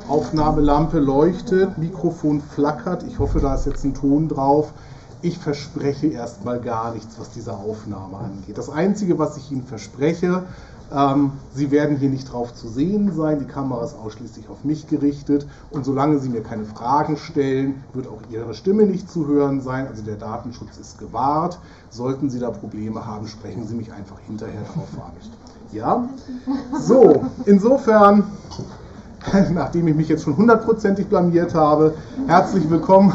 Aufnahmelampe leuchtet, Mikrofon flackert. Ich hoffe, da ist jetzt ein Ton drauf. Ich verspreche erstmal gar nichts, was diese Aufnahme angeht. Das Einzige, was ich Ihnen verspreche, Sie werden hier nicht drauf zu sehen sein, die Kamera ist ausschließlich auf mich gerichtet und solange Sie mir keine Fragen stellen, wird auch Ihre Stimme nicht zu hören sein, also der Datenschutz ist gewahrt. Sollten Sie da Probleme haben, sprechen Sie mich einfach hinterher drauf an. Ja? So, insofern, nachdem ich mich jetzt schon 100%ig blamiert habe, herzlich willkommen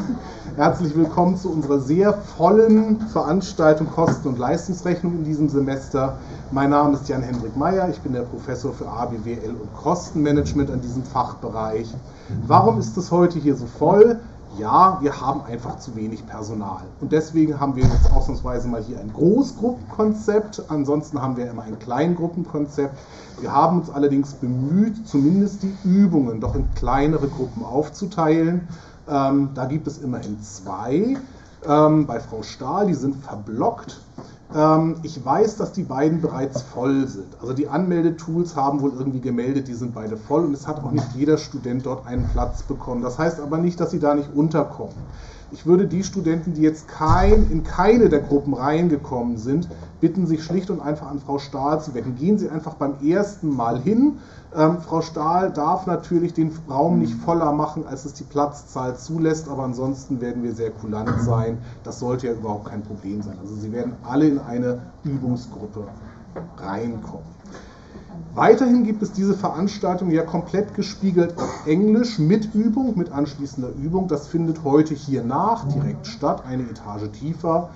zu unserer sehr vollen Veranstaltung Kosten- und Leistungsrechnung in diesem Semester. Mein Name ist Jan-Hendrik Meyer, ich bin der Professor für ABWL und Kostenmanagement an diesem Fachbereich. Warum ist es heute hier so voll? Ja, wir haben einfach zu wenig Personal. Und deswegen haben wir jetzt ausnahmsweise mal hier ein Großgruppenkonzept, ansonsten haben wir immer ein Kleingruppenkonzept. Wir haben uns allerdings bemüht, zumindest die Übungen doch in kleinere Gruppen aufzuteilen. Da gibt es immerhin 2 bei Frau Stahl, die sind verblockt. Ich weiß, dass die beiden bereits voll sind. Also die Anmeldetools haben wohl irgendwie gemeldet, die sind beide voll und es hat auch nicht jeder Student dort einen Platz bekommen. Das heißt aber nicht, dass sie da nicht unterkommen. Ich würde die Studenten, die jetzt in keine der Gruppen reingekommen sind, bitten, sich schlicht und einfach an Frau Stahl zu wenden. Gehen Sie einfach beim ersten Mal hin. Frau Stahl darf natürlich den Raum nicht voller machen, als es die Platzzahl zulässt, aber ansonsten werden wir sehr kulant sein. Das sollte ja überhaupt kein Problem sein. Also Sie werden alle in eine Übungsgruppe reinkommen. Weiterhin gibt es diese Veranstaltung ja komplett gespiegelt auf Englisch mit Übung, mit anschließender Übung. Das findet heute hier direkt statt, eine Etage tiefer.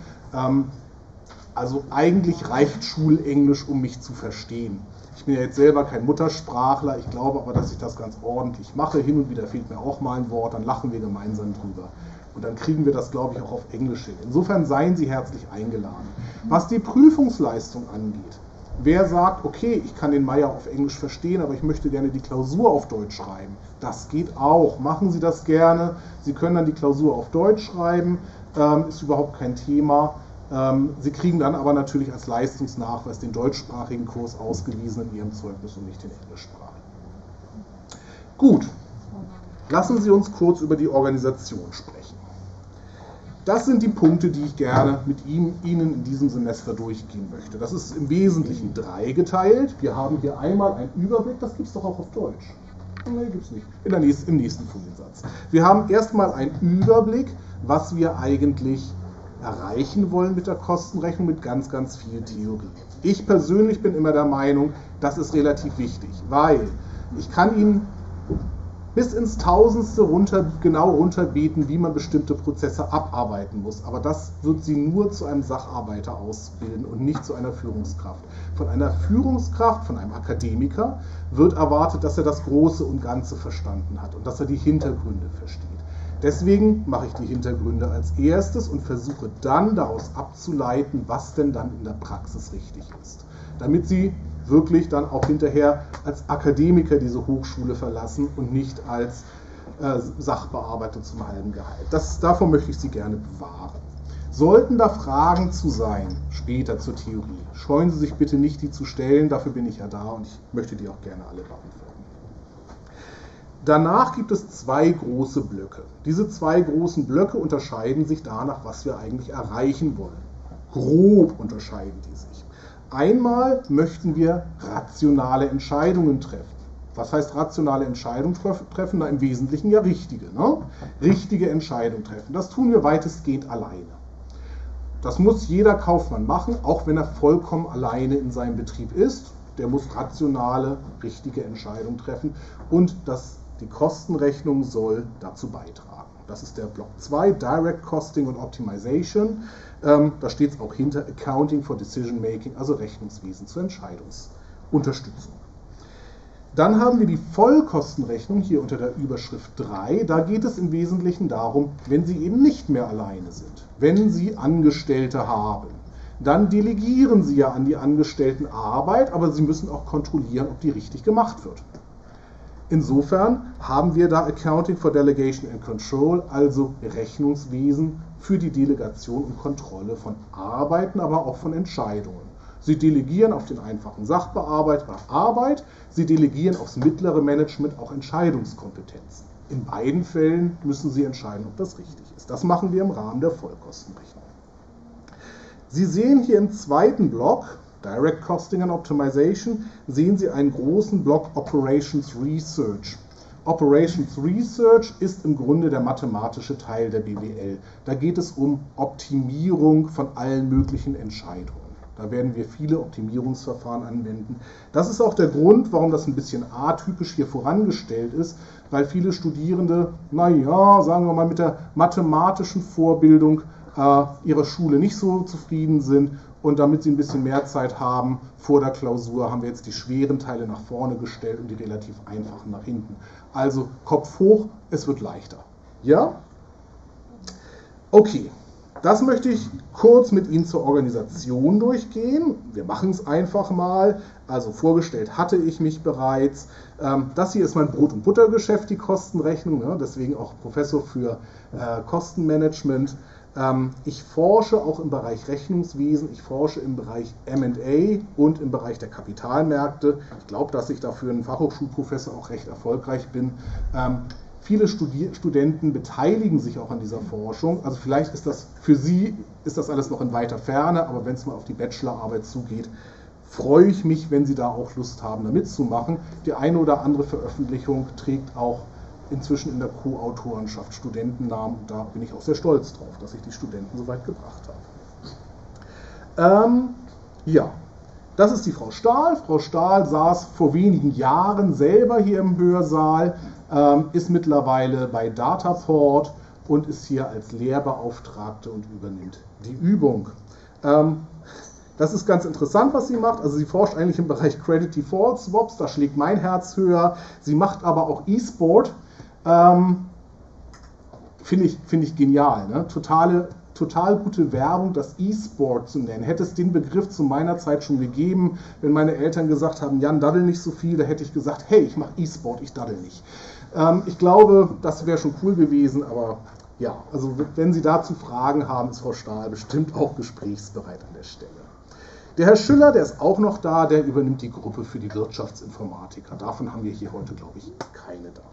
Also eigentlich reicht Schulenglisch, um mich zu verstehen. Ich bin ja jetzt selber kein Muttersprachler, ich glaube aber, dass ich das ganz ordentlich mache. Hin und wieder fehlt mir auch mal ein Wort, dann lachen wir gemeinsam drüber. Und dann kriegen wir das, glaube ich, auch auf Englisch hin. Insofern seien Sie herzlich eingeladen. Was die Prüfungsleistung angeht, wer sagt, okay, ich kann den Meyer auf Englisch verstehen, aber ich möchte gerne die Klausur auf Deutsch schreiben, das geht auch. Machen Sie das gerne. Sie können dann die Klausur auf Deutsch schreiben, ist überhaupt kein Thema. Sie kriegen dann aber natürlich als Leistungsnachweis den deutschsprachigen Kurs ausgewiesen in Ihrem Zeugnis und nicht den englischsprachigen. Gut, lassen Sie uns kurz über die Organisation sprechen. Das sind die Punkte, die ich gerne mit Ihnen in diesem Semester durchgehen möchte. Das ist im Wesentlichen 3 geteilt. Wir haben hier einmal einen Überblick, das gibt es doch auch auf Deutsch. Nein, gibt es nicht. Im nächsten Foliensatz. Wir haben erstmal einen Überblick, was wir eigentlich erreichen wollen mit der Kostenrechnung, mit ganz, ganz viel Theorie. Ich persönlich bin immer der Meinung, das ist relativ wichtig, weil ich kann Ihnen bis ins Tausendste genau runterbeten, wie man bestimmte Prozesse abarbeiten muss. Aber das wird Sie nur zu einem Sacharbeiter ausbilden und nicht zu einer Führungskraft. Von einer Führungskraft, von einem Akademiker, wird erwartet, dass er das Große und Ganze verstanden hat und dass er die Hintergründe versteht. Deswegen mache ich die Hintergründe als erstes und versuche dann daraus abzuleiten, was denn dann in der Praxis richtig ist. Damit Sie wirklich dann auch hinterher als Akademiker diese Hochschule verlassen und nicht als Sachbearbeiter zum halben Gehalt. Davon möchte ich Sie gerne bewahren. Sollten da Fragen zu sein, später zur Theorie, scheuen Sie sich bitte nicht, die zu stellen, dafür bin ich ja da und ich möchte die auch gerne alle beantworten. Danach gibt es 2 große Blöcke. Diese 2 großen Blöcke unterscheiden sich danach, was wir eigentlich erreichen wollen. Grob unterscheiden die sich. Einmal möchten wir rationale Entscheidungen treffen. Was heißt rationale Entscheidungen treffen? Na, im Wesentlichen ja richtige. Ne? Richtige Entscheidungen treffen. Das tun wir weitestgehend alleine. Das muss jeder Kaufmann machen, auch wenn er vollkommen alleine in seinem Betrieb ist. Der muss rationale, richtige Entscheidungen treffen und die Kostenrechnung soll dazu beitragen. Das ist der Block 2, Direct Costing und Optimization. Da steht es auch hinter Accounting for Decision Making, also Rechnungswesen zur Entscheidungsunterstützung. Dann haben wir die Vollkostenrechnung hier unter der Überschrift 3. Da geht es im Wesentlichen darum, wenn Sie eben nicht mehr alleine sind, wenn Sie Angestellte haben, dann delegieren Sie ja an die Angestellten Arbeit, aber Sie müssen auch kontrollieren, ob die richtig gemacht wird. Insofern haben wir da Accounting for Delegation and Control, also Rechnungswesen für die Delegation und Kontrolle von Arbeiten, aber auch von Entscheidungen. Sie delegieren auf den einfachen Sachbearbeiter Arbeit, Sie delegieren aufs mittlere Management auch Entscheidungskompetenzen. In beiden Fällen müssen Sie entscheiden, ob das richtig ist. Das machen wir im Rahmen der Vollkostenrechnung. Sie sehen hier im zweiten Block, Direct Costing and Optimization, sehen Sie einen großen Block Operations Research. Operations Research ist im Grunde der mathematische Teil der BWL. Da geht es um Optimierung von allen möglichen Entscheidungen. Da werden wir viele Optimierungsverfahren anwenden. Das ist auch der Grund, warum das ein bisschen atypisch hier vorangestellt ist, weil viele Studierende, naja, sagen wir mal, mit der mathematischen Vorbildung ihrer Schule nicht so zufrieden sind. Und damit sie ein bisschen mehr Zeit haben vor der Klausur, haben wir jetzt die schweren Teile nach vorne gestellt und die relativ einfachen nach hinten. Also Kopf hoch, es wird leichter. Ja? Okay, das möchte ich kurz mit Ihnen zur Organisation durchgehen. Wir machen es einfach mal. Also vorgestellt hatte ich mich bereits. Das hier ist mein Brot- und Buttergeschäft, die Kostenrechnung. Deswegen auch Professor für Kostenmanagement. Ich forsche auch im Bereich Rechnungswesen, ich forsche im Bereich M&A und im Bereich der Kapitalmärkte. Ich glaube, dass ich dafür ein Fachhochschulprofessor auch recht erfolgreich bin. Viele Studenten beteiligen sich auch an dieser Forschung. Also vielleicht ist das für Sie ist das alles noch in weiter Ferne, aber wenn es mal auf die Bachelorarbeit zugeht, freue ich mich, wenn Sie da auch Lust haben, da mitzumachen. Die eine oder andere Veröffentlichung trägt auch inzwischen in der Co-Autorenschaft Studentennamen. Da bin ich auch sehr stolz drauf, dass ich die Studenten so weit gebracht habe. Ja, das ist die Frau Stahl. Frau Stahl saß vor wenigen Jahren selber hier im Hörsaal, ist mittlerweile bei Dataport und ist hier als Lehrbeauftragte und übernimmt die Übung. Das ist ganz interessant, was sie macht. Also sie forscht eigentlich im Bereich Credit Default Swaps, da schlägt mein Herz höher. Sie macht aber auch E-Sport. Finde ich genial. Ne? Total gute Werbung, das E-Sport zu nennen. Hätte es den Begriff zu meiner Zeit schon gegeben, wenn meine Eltern gesagt haben, Jan, daddel nicht so viel, da hätte ich gesagt, hey, ich mache E-Sport, ich daddel nicht. Ich glaube, das wäre schon cool gewesen, aber ja, also wenn Sie dazu Fragen haben, ist Frau Stahl bestimmt auch gesprächsbereit an der Stelle. Der Herr Schüller, der ist auch noch da, der übernimmt die Gruppe für die Wirtschaftsinformatiker. Davon haben wir hier heute, glaube ich, keine da.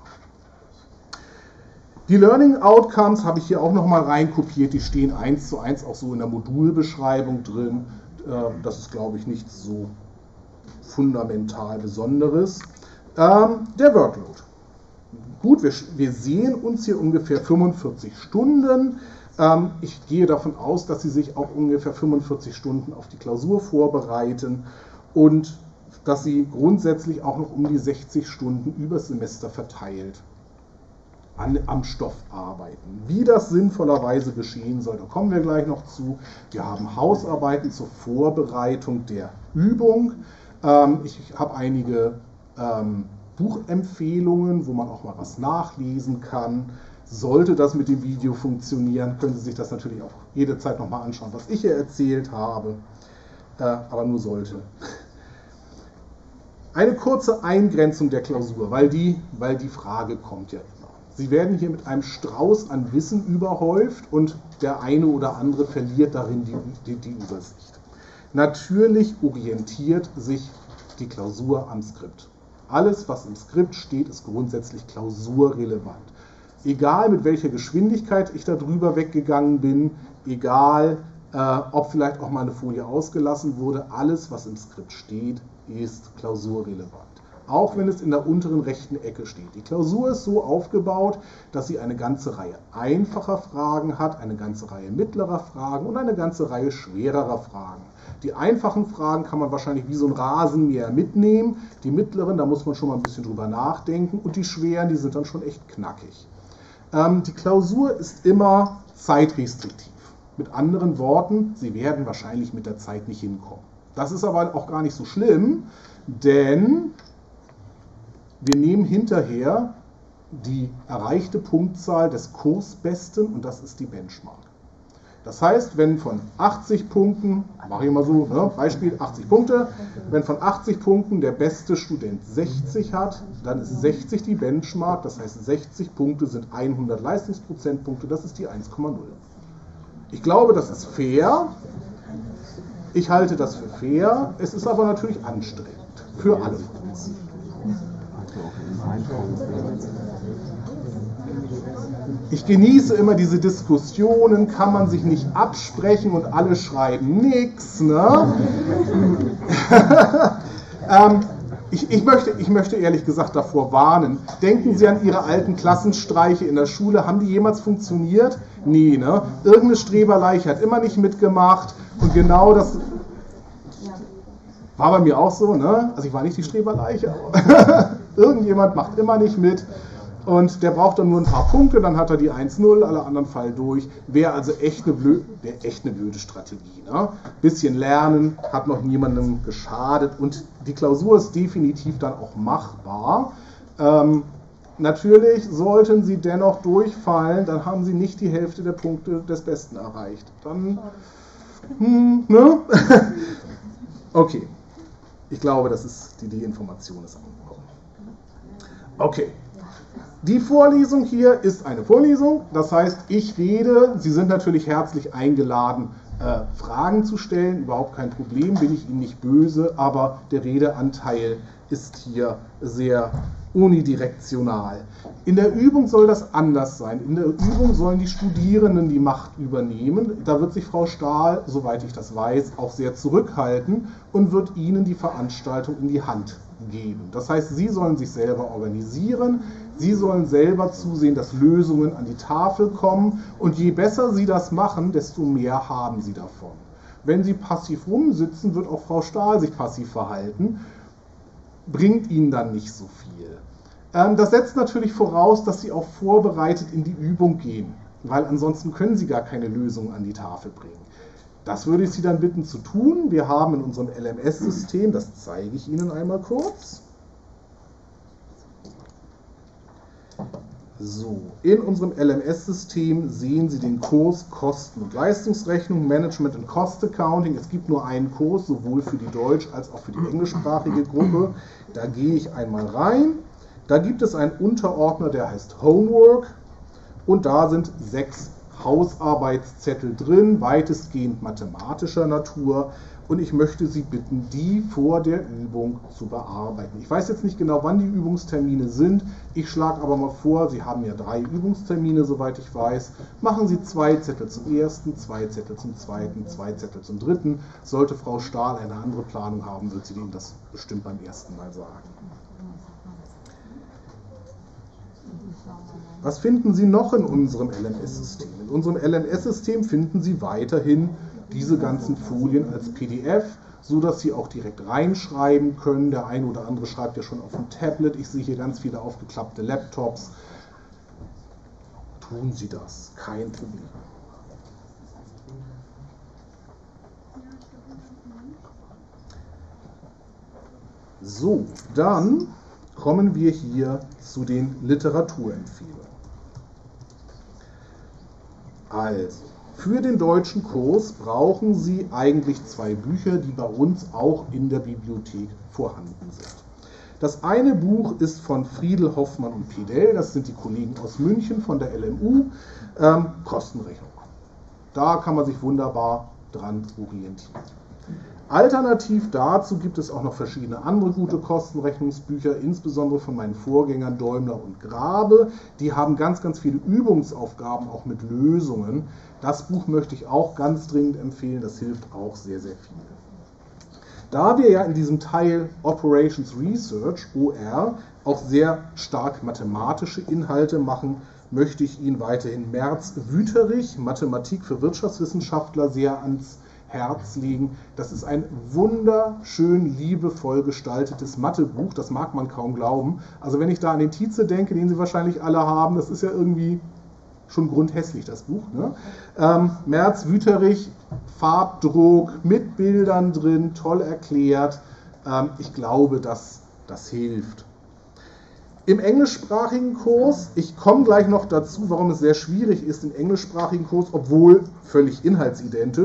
Die Learning Outcomes habe ich hier auch nochmal reinkopiert, die stehen 1:1 auch so in der Modulbeschreibung drin. Das ist, glaube ich, nicht so fundamental Besonderes. Der Workload. Gut, wir sehen uns hier ungefähr 45 Stunden. Ich gehe davon aus, dass Sie sich auch ungefähr 45 Stunden auf die Klausur vorbereiten und dass Sie grundsätzlich auch noch um die 60 Stunden übers Semester verteilt am Stoff arbeiten. Wie das sinnvollerweise geschehen soll, da kommen wir gleich noch zu. Wir haben Hausarbeiten zur Vorbereitung der Übung. Ich habe einige Buchempfehlungen, wo man auch mal was nachlesen kann. Sollte das mit dem Video funktionieren, können Sie sich das natürlich auch jederzeit nochmal anschauen, was ich hier erzählt habe. Aber nur sollte. Eine kurze Eingrenzung der Klausur, weil die Frage kommt ja immer. Sie werden hier mit einem Strauß an Wissen überhäuft und der eine oder andere verliert darin die Übersicht. Natürlich orientiert sich die Klausur am Skript. Alles, was im Skript steht, ist grundsätzlich klausurrelevant. Egal mit welcher Geschwindigkeit ich da drüber weggegangen bin, egal ob vielleicht auch mal eine Folie ausgelassen wurde, alles, was im Skript steht, ist klausurrelevant. Auch wenn es in der unteren rechten Ecke steht. Die Klausur ist so aufgebaut, dass sie eine ganze Reihe einfacher Fragen hat, eine ganze Reihe mittlerer Fragen und eine ganze Reihe schwererer Fragen. Die einfachen Fragen kann man wahrscheinlich wie so ein Rasenmäher mitnehmen. Die mittleren, da muss man schon mal ein bisschen drüber nachdenken. Und die schweren, die sind dann schon echt knackig. Die Klausur ist immer zeitrestriktiv. Mit anderen Worten, Sie werden wahrscheinlich mit der Zeit nicht hinkommen. Das ist aber auch gar nicht so schlimm, denn wir nehmen hinterher die erreichte Punktzahl des Kursbesten und das ist die Benchmark. Das heißt, wenn von 80 Punkten, mache ich mal so, ne, Beispiel 80 Punkte, wenn von 80 Punkten der beste Student 60 hat, dann ist 60 die Benchmark, das heißt 60 Punkte sind 100 Leistungsprozentpunkte, das ist die 1,0. Ich glaube, das ist fair. Ich halte das für fair, es ist aber natürlich anstrengend für alle von uns. Ich genieße immer diese Diskussionen, kann man sich nicht absprechen und alle schreiben nix, ne? Ich möchte ehrlich gesagt davor warnen. Denken Sie an Ihre alten Klassenstreiche in der Schule. Haben die jemals funktioniert? Nee, ne? Irgendeine Streberleiche hat immer nicht mitgemacht. Und genau das war bei mir auch so, ne? Also ich war nicht die Streberleiche, aber irgendjemand macht immer nicht mit. Und der braucht dann nur ein paar Punkte, dann hat er die 1-0, alle anderen fallen durch. Wäre also echt eine blöde Strategie. Ne? Bisschen lernen, hat noch niemandem geschadet und die Klausur ist definitiv dann auch machbar. Natürlich sollten Sie dennoch durchfallen, dann haben Sie nicht die Hälfte der Punkte des Besten erreicht. Dann, ne? Okay, ich glaube, die Information ist angekommen. Okay. Die Vorlesung hier ist eine Vorlesung, das heißt, ich rede, Sie sind natürlich herzlich eingeladen, Fragen zu stellen, überhaupt kein Problem, bin ich Ihnen nicht böse, aber der Redeanteil ist hier sehr unidirektional. In der Übung soll das anders sein. In der Übung sollen die Studierenden die Macht übernehmen. Da wird sich Frau Stahl, soweit ich das weiß, auch sehr zurückhalten und wird Ihnen die Veranstaltung in die Hand geben. Das heißt, Sie sollen sich selber organisieren, Sie sollen selber zusehen, dass Lösungen an die Tafel kommen und je besser Sie das machen, desto mehr haben Sie davon. Wenn Sie passiv rumsitzen, wird auch Frau Stahl sich passiv verhalten, bringt Ihnen dann nicht so viel. Das setzt natürlich voraus, dass Sie auch vorbereitet in die Übung gehen, weil ansonsten können Sie gar keine Lösung an die Tafel bringen. Das würde ich Sie dann bitten zu tun. Wir haben in unserem LMS-System, das zeige ich Ihnen einmal kurz. So, in unserem LMS-System sehen Sie den Kurs Kosten- und Leistungsrechnung, Management and Cost Accounting. Es gibt nur einen Kurs, sowohl für die deutsch- als auch für die englischsprachige Gruppe. Da gehe ich einmal rein. Da gibt es einen Unterordner, der heißt Homework. Und da sind 6 Hausarbeitszettel drin, weitestgehend mathematischer Natur. Und ich möchte Sie bitten, die vor der Übung zu bearbeiten. Ich weiß jetzt nicht genau, wann die Übungstermine sind. Ich schlage aber mal vor, Sie haben ja 3 Übungstermine, soweit ich weiß. Machen Sie 2 Zettel zum ersten, 2 Zettel zum zweiten, 2 Zettel zum dritten. Sollte Frau Stahl eine andere Planung haben, wird sie Ihnen das bestimmt beim ersten Mal sagen. Was finden Sie noch in unserem LMS-System? In unserem LMS-System finden Sie weiterhin diese ganzen Folien als PDF, so dass Sie auch direkt reinschreiben können. Der eine oder andere schreibt ja schon auf dem Tablet. Ich sehe hier ganz viele aufgeklappte Laptops. Tun Sie das, kein Problem. So, dann kommen wir hier zu den Literaturempfehlungen. Also, für den deutschen Kurs brauchen Sie eigentlich 2 Bücher, die bei uns auch in der Bibliothek vorhanden sind. Das eine Buch ist von Friedel, Hoffmann und Pedell, das sind die Kollegen aus München von der LMU, Kostenrechnung. Da kann man sich wunderbar dran orientieren. Alternativ dazu gibt es auch noch verschiedene andere gute Kostenrechnungsbücher, insbesondere von meinen Vorgängern Däumler und Grabe. Die haben ganz, ganz viele Übungsaufgaben, auch mit Lösungen. Das Buch möchte ich auch ganz dringend empfehlen, das hilft auch sehr, sehr viel. Da wir ja in diesem Teil Operations Research, OR, auch sehr stark mathematische Inhalte machen, möchte ich Ihnen weiterhin Merz-Wüterich, Mathematik für Wirtschaftswissenschaftler, sehr ans Herz legen. Das ist ein wunderschön liebevoll gestaltetes Mathebuch, das mag man kaum glauben. Also wenn ich da an den Tietze denke, den Sie wahrscheinlich alle haben, das ist ja irgendwie schon grundhässlich, das Buch. Ne? Merz-Wüterich, Farbdruck, mit Bildern drin, toll erklärt. Ich glaube, das hilft. Im englischsprachigen Kurs, ich komme gleich noch dazu, warum es sehr schwierig ist, im englischsprachigen Kurs, obwohl völlig inhaltsidentisch,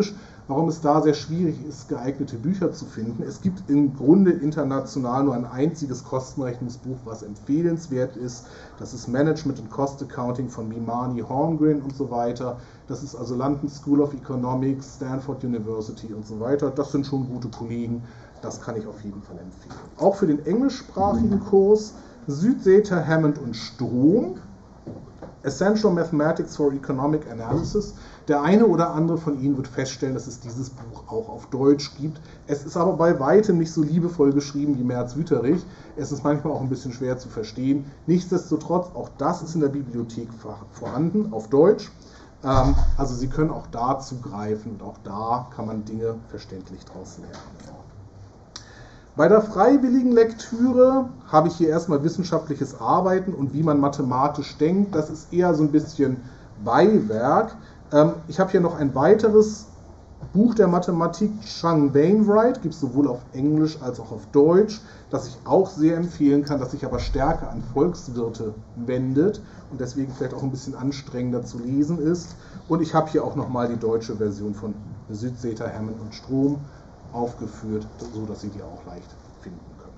warum es da sehr schwierig ist, geeignete Bücher zu finden. Es gibt im Grunde international nur ein einziges Kostenrechnungsbuch, was empfehlenswert ist. Das ist Management and Cost Accounting von Mimani, Holmgren und so weiter. Das ist also London School of Economics, Stanford University und so weiter. Das sind schon gute Kollegen, das kann ich auf jeden Fall empfehlen. Auch für den englischsprachigen Kurs Südsäter, Hammond und Strom, Essential Mathematics for Economic Analysis. Der eine oder andere von Ihnen wird feststellen, dass es dieses Buch auch auf Deutsch gibt. Es ist aber bei weitem nicht so liebevoll geschrieben wie Merz-Wütherich. Es ist manchmal auch ein bisschen schwer zu verstehen. Nichtsdestotrotz, auch das ist in der Bibliothek vorhanden, auf Deutsch. Also Sie können auch da zugreifen und auch da kann man Dinge verständlich daraus lernen. Bei der freiwilligen Lektüre habe ich hier erstmal wissenschaftliches Arbeiten und wie man mathematisch denkt. Das ist eher so ein bisschen Beiwerk. Ich habe hier noch ein weiteres Buch der Mathematik, Chung Wainwright, gibt es sowohl auf Englisch als auch auf Deutsch, das ich auch sehr empfehlen kann, das sich aber stärker an Volkswirte wendet und deswegen vielleicht auch ein bisschen anstrengender zu lesen ist. Und ich habe hier auch nochmal die deutsche Version von Südsäter, Hammond und Strom aufgeführt, so dass Sie die auch leicht finden können.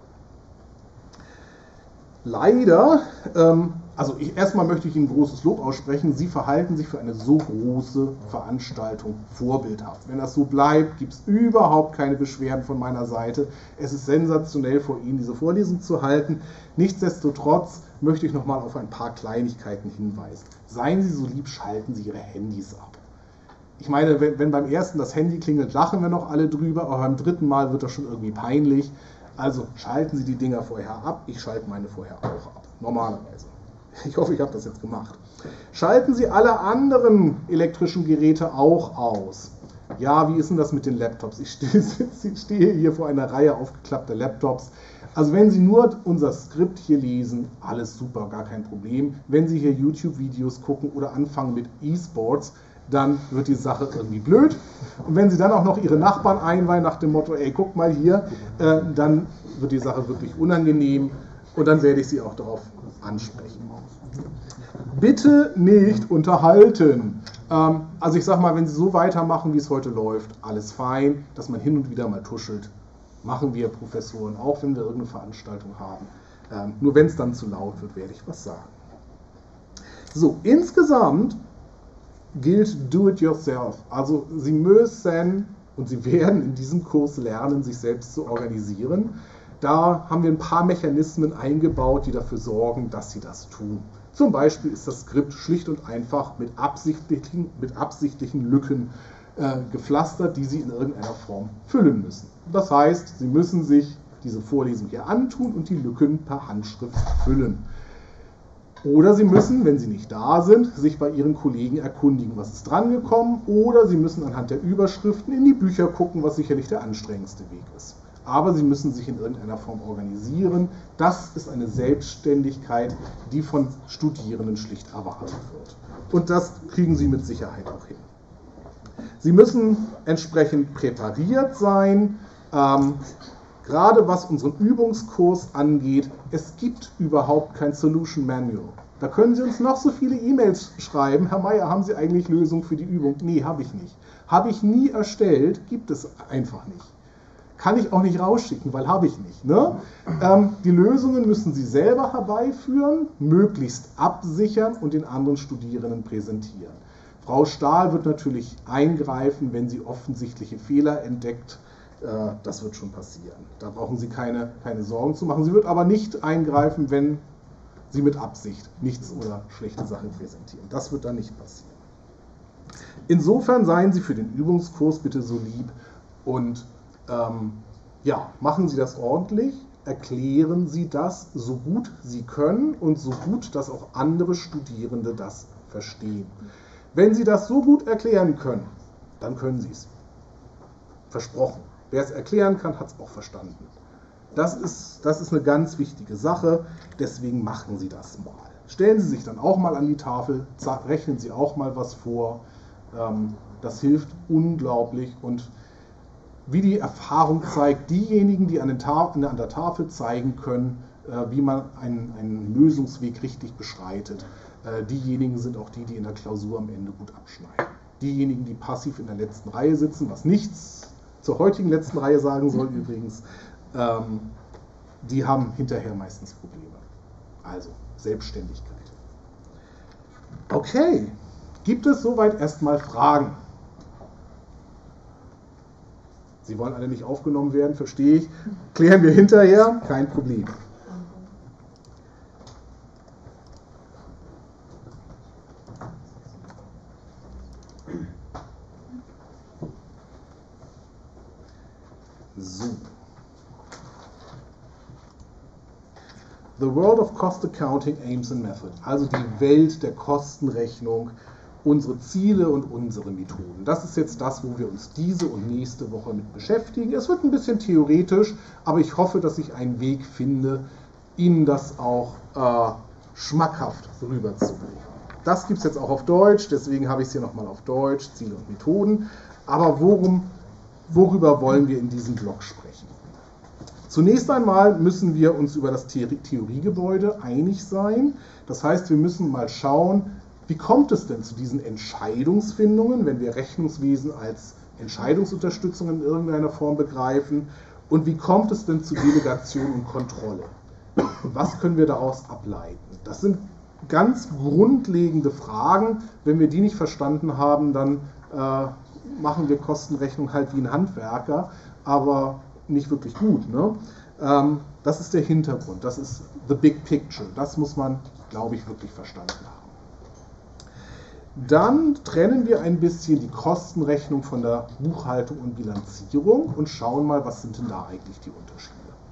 Leider, erstmal möchte ich Ihnen großes Lob aussprechen, Sie verhalten sich für eine so große Veranstaltung vorbildhaft. Wenn das so bleibt, gibt es überhaupt keine Beschwerden von meiner Seite. Es ist sensationell, vor Ihnen diese Vorlesung zu halten. Nichtsdestotrotz möchte ich nochmal auf ein paar Kleinigkeiten hinweisen. Seien Sie so lieb, schalten Sie Ihre Handys ab. Ich meine, wenn beim ersten das Handy klingelt, lachen wir noch alle drüber, aber beim dritten Mal wird das schon irgendwie peinlich. Also schalten Sie die Dinger vorher ab. Ich schalte meine vorher auch ab, normalerweise. Ich hoffe, ich habe das jetzt gemacht. Schalten Sie alle anderen elektrischen Geräte auch aus. Ja, wie ist denn das mit den Laptops? Ich stehe hier vor einer Reihe aufgeklappter Laptops. Also wenn Sie nur unser Skript hier lesen, alles super, gar kein Problem. Wenn Sie hier YouTube-Videos gucken oder anfangen mit E-Sports, dann wird die Sache irgendwie blöd. Und wenn Sie dann auch noch Ihre Nachbarn einweihen nach dem Motto, ey, guck mal hier, dann wird die Sache wirklich unangenehm und dann werde ich Sie auch darauf ansprechen. Bitte nicht unterhalten. Also ich sage mal, wenn Sie so weitermachen, wie es heute läuft, alles fein, dass man hin und wieder mal tuschelt, machen wir Professoren, auch wenn wir irgendeine Veranstaltung haben. Nur wenn es dann zu laut wird, werde ich was sagen. So, insgesamt gilt Do-it-yourself. Also Sie müssen und Sie werden in diesem Kurs lernen, sich selbst zu organisieren. Da haben wir ein paar Mechanismen eingebaut, die dafür sorgen, dass Sie das tun. Zum Beispiel ist das Skript schlicht und einfach mit absichtlichen Lücken gepflastert, die Sie in irgendeiner Form füllen müssen. Das heißt, Sie müssen sich diese Vorlesung hier antun und die Lücken per Handschrift füllen. Oder Sie müssen, wenn Sie nicht da sind, sich bei Ihren Kollegen erkundigen, was ist drangekommen. Oder Sie müssen anhand der Überschriften in die Bücher gucken, was sicherlich der anstrengendste Weg ist. Aber Sie müssen sich in irgendeiner Form organisieren. Das ist eine Selbstständigkeit, die von Studierenden schlicht erwartet wird. Und das kriegen Sie mit Sicherheit auch hin. Sie müssen entsprechend präpariert sein. Gerade was unseren Übungskurs angeht, es gibt überhaupt kein Solution Manual. Da können Sie uns noch so viele E-Mails schreiben. Herr Meier, haben Sie eigentlich Lösungen für die Übung? Nee, habe ich nicht. Habe ich nie erstellt, gibt es einfach nicht. Kann ich auch nicht rausschicken, weil habe ich nicht. Ne? Die Lösungen müssen Sie selber herbeiführen, möglichst absichern und den anderen Studierenden präsentieren. Frau Stahl wird natürlich eingreifen, wenn sie offensichtliche Fehler entdeckt. Das wird schon passieren. Da brauchen Sie keine Sorgen zu machen. Sie wird aber nicht eingreifen, wenn Sie mit Absicht nichts oder schlechte Sachen präsentieren. Das wird dann nicht passieren. Insofern seien Sie für den Übungskurs bitte so lieb und machen Sie das ordentlich, erklären Sie das so gut Sie können und so gut, dass auch andere Studierende das verstehen. Wenn Sie das so gut erklären können, dann können Sie es. Versprochen. Wer es erklären kann, hat es auch verstanden. Das ist eine ganz wichtige Sache, deswegen machen Sie das mal. Stellen Sie sich dann auch mal an die Tafel, rechnen Sie auch mal was vor. Das hilft unglaublich und wie die Erfahrung zeigt, diejenigen, die an der Tafel zeigen können, wie man einen Lösungsweg richtig beschreitet, diejenigen sind auch die in der Klausur am Ende gut abschneiden. Diejenigen, die passiv in der letzten Reihe sitzen, was nichts zur heutigen letzten Reihe sagen soll übrigens, die haben hinterher meistens Probleme. Also Selbstständigkeit. Okay, gibt es soweit erstmal Fragen? Sie wollen alle nicht aufgenommen werden, verstehe ich. Klären wir hinterher, kein Problem. So. The World of Cost Accounting Aims and Method, also die Welt der Kostenrechnung, unsere Ziele und unsere Methoden. Das ist jetzt das, wo wir uns diese und nächste Woche mit beschäftigen. Es wird ein bisschen theoretisch, aber ich hoffe, dass ich einen Weg finde, Ihnen das auch schmackhaft rüberzubringen. Das gibt es jetzt auch auf Deutsch, deswegen habe ich es hier nochmal auf Deutsch, Ziele und Methoden. Aber worüber wollen wir in diesem Blog sprechen? Zunächst einmal müssen wir uns über das Theoriegebäude einig sein. Das heißt, wir müssen mal schauen, wie kommt es denn zu diesen Entscheidungsfindungen, wenn wir Rechnungswesen als Entscheidungsunterstützung in irgendeiner Form begreifen? Und wie kommt es denn zu Delegation und Kontrolle? Was können wir daraus ableiten? Das sind ganz grundlegende Fragen. Wenn wir die nicht verstanden haben, dann machen wir Kostenrechnung halt wie ein Handwerker, aber nicht wirklich gut. Ne? Das ist der Hintergrund, das ist the big picture. Das muss man, glaube ich, wirklich verstanden haben. Dann trennen wir ein bisschen die Kostenrechnung von der Buchhaltung und Bilanzierung und schauen mal, was sind denn da eigentlich die Unterschiede.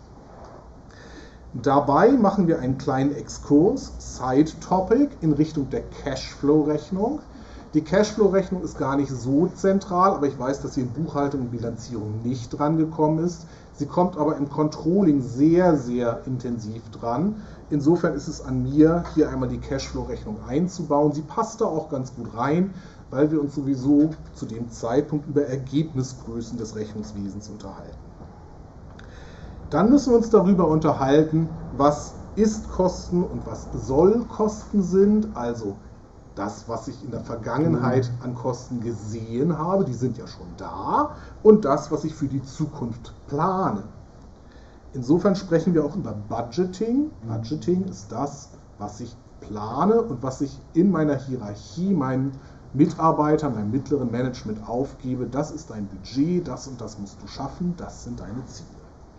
Dabei machen wir einen kleinen Exkurs, Side-Topic, in Richtung der Cashflow-Rechnung. Die Cashflow-Rechnung ist gar nicht so zentral, aber ich weiß, dass sie in Buchhaltung und Bilanzierung nicht dran gekommen ist. Sie kommt aber im Controlling sehr, sehr intensiv dran. Insofern ist es an mir, hier einmal die Cashflow-Rechnung einzubauen. Sie passt da auch ganz gut rein, weil wir uns sowieso zu dem Zeitpunkt über Ergebnisgrößen des Rechnungswesens unterhalten. Dann müssen wir uns darüber unterhalten, was Ist-Kosten und was Soll-Kosten sind, also das, was ich in der Vergangenheit an Kosten gesehen habe, die sind ja schon da, und das, was ich für die Zukunft plane. Insofern sprechen wir auch über Budgeting. Budgeting ist das, was ich plane und was ich in meiner Hierarchie meinen Mitarbeitern, meinem mittleren Management aufgebe. Das ist dein Budget, das und das musst du schaffen, das sind deine Ziele.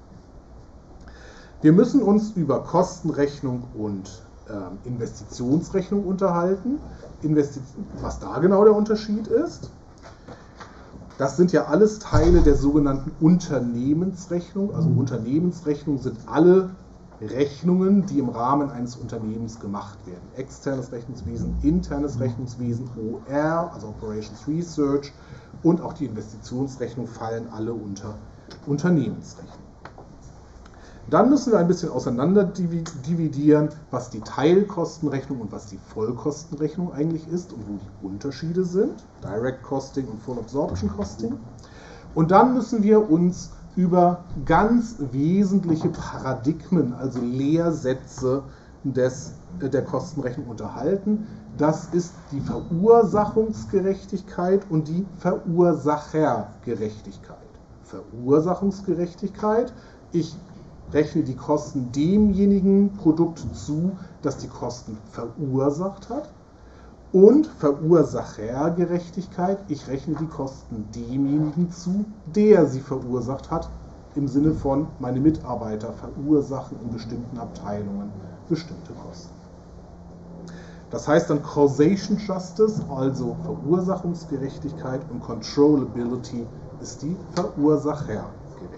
Wir müssen uns über Kostenrechnung und Investitionsrechnung unterhalten, was da genau der Unterschied ist. Das sind ja alles Teile der sogenannten Unternehmensrechnung. Also Unternehmensrechnung sind alle Rechnungen, die im Rahmen eines Unternehmens gemacht werden. Externes Rechnungswesen, internes Rechnungswesen, OR, also Operations Research, und auch die Investitionsrechnung fallen alle unter Unternehmensrechnung. Dann müssen wir ein bisschen auseinander dividieren, was die Teilkostenrechnung und was die Vollkostenrechnung eigentlich ist und wo die Unterschiede sind. Direct Costing und Full Absorption Costing. Und dann müssen wir uns über ganz wesentliche Paradigmen, also Lehrsätze der Kostenrechnung unterhalten. Das ist die Verursachungsgerechtigkeit und die Verursachergerechtigkeit. Verursachungsgerechtigkeit, ich rechne die Kosten demjenigen Produkt zu, das die Kosten verursacht hat. Und Verursachergerechtigkeit, ich rechne die Kosten demjenigen zu, der sie verursacht hat, im Sinne von, meine Mitarbeiter verursachen in bestimmten Abteilungen bestimmte Kosten. Das heißt dann Causation Justice, also Verursachungsgerechtigkeit, und Controllability ist die Verursachergerechtigkeit.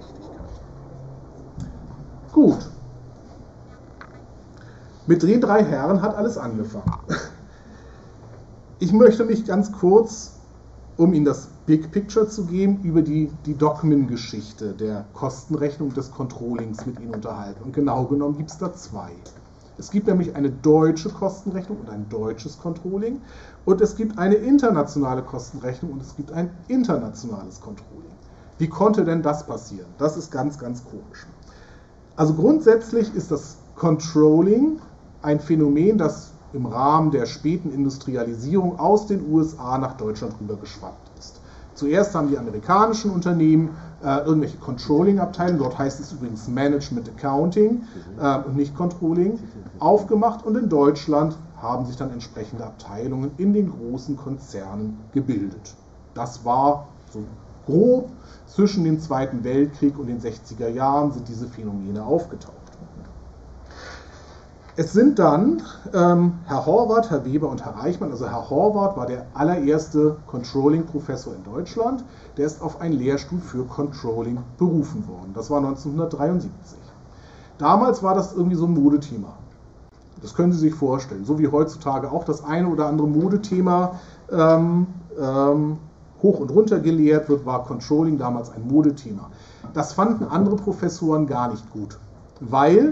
Gut. Mit den drei Herren hat alles angefangen. Ich möchte mich ganz kurz, um Ihnen das Big Picture zu geben, über die Document-Geschichte der Kostenrechnung des Controllings mit Ihnen unterhalten. Und genau genommen gibt es da zwei. Es gibt nämlich eine deutsche Kostenrechnung und ein deutsches Controlling. Und es gibt eine internationale Kostenrechnung und es gibt ein internationales Controlling. Wie konnte denn das passieren? Das ist ganz, ganz komisch. Also grundsätzlich ist das Controlling ein Phänomen, das im Rahmen der späten Industrialisierung aus den USA nach Deutschland rüber geschwappt ist. Zuerst haben die amerikanischen Unternehmen irgendwelche Controlling-Abteilungen, dort heißt es übrigens Management Accounting und nicht Controlling, aufgemacht, und in Deutschland haben sich dann entsprechende Abteilungen in den großen Konzernen gebildet. Das war so grob zwischen dem Zweiten Weltkrieg und den 60er Jahren sind diese Phänomene aufgetaucht. Es sind dann Herr Horvath, Herr Weber und Herr Reichmann, also Herr Horvath war der allererste Controlling-Professor in Deutschland, der ist auf einen Lehrstuhl für Controlling berufen worden. Das war 1973. Damals war das irgendwie so ein Modethema. Das können Sie sich vorstellen, so wie heutzutage auch das eine oder andere Modethema hoch und runter gelehrt wird, war Controlling damals ein Modethema. Das fanden andere Professoren gar nicht gut, weil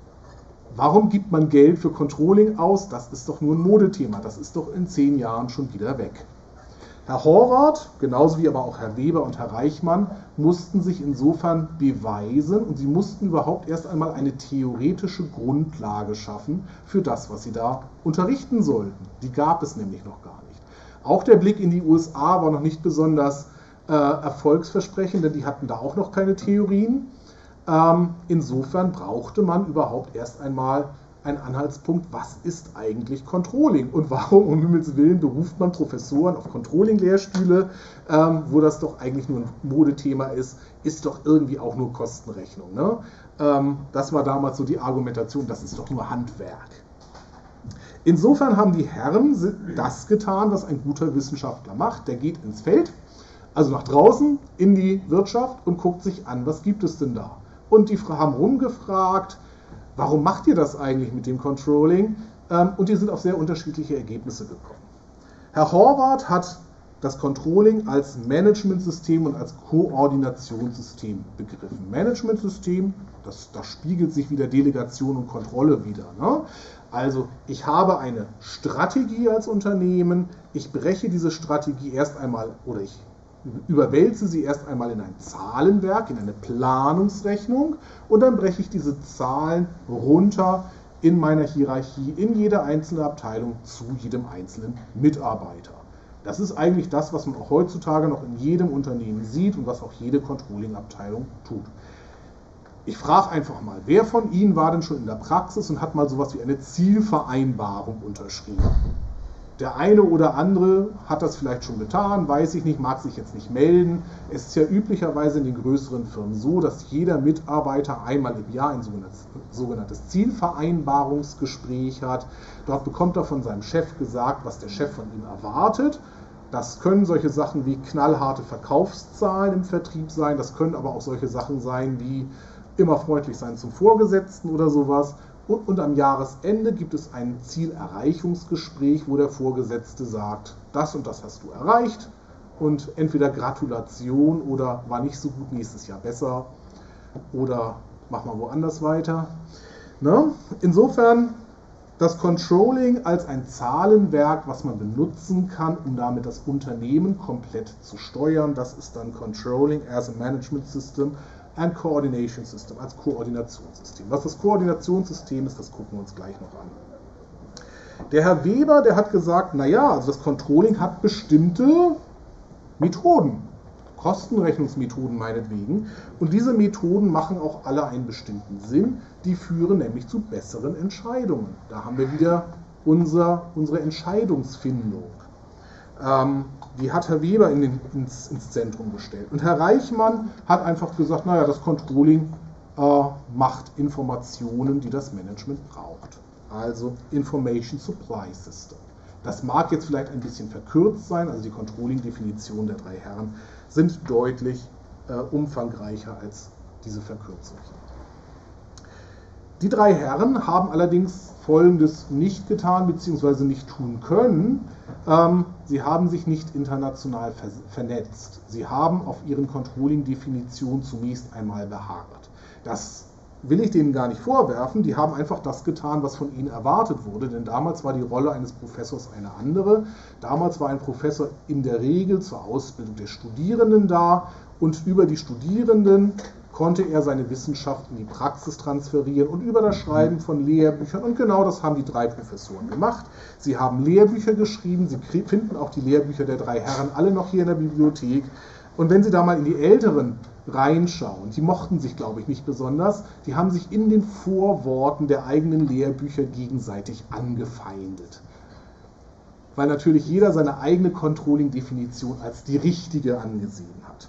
warum gibt man Geld für Controlling aus? Das ist doch nur ein Modethema, das ist doch in 10 Jahren schon wieder weg. Herr Horvath, genauso wie aber auch Herr Weber und Herr Reichmann, mussten sich insofern beweisen und sie mussten überhaupt erst einmal eine theoretische Grundlage schaffen für das, was sie da unterrichten sollten. Die gab es nämlich noch gar nicht. Auch der Blick in die USA war noch nicht besonders erfolgsversprechend, denn die hatten da auch noch keine Theorien. Insofern brauchte man überhaupt erst einmal einen Anhaltspunkt, was ist eigentlich Controlling und warum um Himmels Willen beruft man Professoren auf Controlling-Lehrstühle, wo das doch eigentlich nur ein Modethema ist doch irgendwie auch nur Kostenrechnung. Ne? Das war damals so die Argumentation, das ist doch nur Handwerk. Insofern haben die Herren das getan, was ein guter Wissenschaftler macht. Der geht ins Feld, also nach draußen in die Wirtschaft und guckt sich an, was gibt es denn da. Und die haben rumgefragt, warum macht ihr das eigentlich mit dem Controlling? Und die sind auf sehr unterschiedliche Ergebnisse gekommen. Herr Horvath hat das Controlling als Managementsystem und als Koordinationssystem begriffen. Managementsystem, da spiegelt sich wieder Delegation und Kontrolle wieder. Ne? Also ich habe eine Strategie als Unternehmen, ich breche diese Strategie erst einmal oder ich überwälze sie erst einmal in ein Zahlenwerk, in eine Planungsrechnung und dann breche ich diese Zahlen runter in meiner Hierarchie, in jede einzelne Abteilung zu jedem einzelnen Mitarbeiter. Das ist eigentlich das, was man auch heutzutage noch in jedem Unternehmen sieht und was auch jede Controlling-Abteilung tut. Ich frage einfach mal, wer von Ihnen war denn schon in der Praxis und hat mal sowas wie eine Zielvereinbarung unterschrieben? Der eine oder andere hat das vielleicht schon getan, weiß ich nicht, mag sich jetzt nicht melden. Es ist ja üblicherweise in den größeren Firmen so, dass jeder Mitarbeiter einmal im Jahr ein sogenanntes Zielvereinbarungsgespräch hat. Dort bekommt er von seinem Chef gesagt, was der Chef von ihm erwartet. Das können solche Sachen wie knallharte Verkaufszahlen im Vertrieb sein, das können aber auch solche Sachen sein wie immer freundlich sein zum Vorgesetzten oder sowas. Und am Jahresende gibt es ein Zielerreichungsgespräch, wo der Vorgesetzte sagt, das und das hast du erreicht und entweder Gratulation oder war nicht so gut, nächstes Jahr besser oder mach mal woanders weiter. Ne? Insofern das Controlling als ein Zahlenwerk, was man benutzen kann, um damit das Unternehmen komplett zu steuern, das ist dann Controlling as a Management System. Ein Coordination System, als Koordinationssystem. Was das Koordinationssystem ist, das gucken wir uns gleich noch an. Der Herr Weber, der hat gesagt, naja, also das Controlling hat bestimmte Methoden, Kostenrechnungsmethoden meinetwegen, und diese Methoden machen auch alle einen bestimmten Sinn, die führen nämlich zu besseren Entscheidungen. Da haben wir wieder unsere Entscheidungsfindung. Die hat Herr Weber ins Zentrum gestellt. Und Herr Reichmann hat einfach gesagt, naja, das Controlling macht Informationen, die das Management braucht. Also Information Supply System. Das mag jetzt vielleicht ein bisschen verkürzt sein, also die Controlling-Definitionen der drei Herren sind deutlich umfangreicher als diese Verkürzung. Die drei Herren haben allerdings Folgendes nicht getan bzw. nicht tun können. Sie haben sich nicht international vernetzt. Sie haben auf ihren Controlling-Definitionen zunächst einmal beharrt. Das will ich denen gar nicht vorwerfen. Die haben einfach das getan, was von ihnen erwartet wurde. Denn damals war die Rolle eines Professors eine andere. Damals war ein Professor in der Regel zur Ausbildung der Studierenden da und über die Studierenden konnte er seine Wissenschaft in die Praxis transferieren und über das Schreiben von Lehrbüchern, und genau das haben die 3 Professoren gemacht. Sie haben Lehrbücher geschrieben, Sie finden auch die Lehrbücher der 3 Herren alle noch hier in der Bibliothek. Und wenn Sie da mal in die älteren reinschauen, die mochten sich, glaube ich, nicht besonders, die haben sich in den Vorworten der eigenen Lehrbücher gegenseitig angefeindet. Weil natürlich jeder seine eigene Controlling-Definition als die richtige angesehen hat.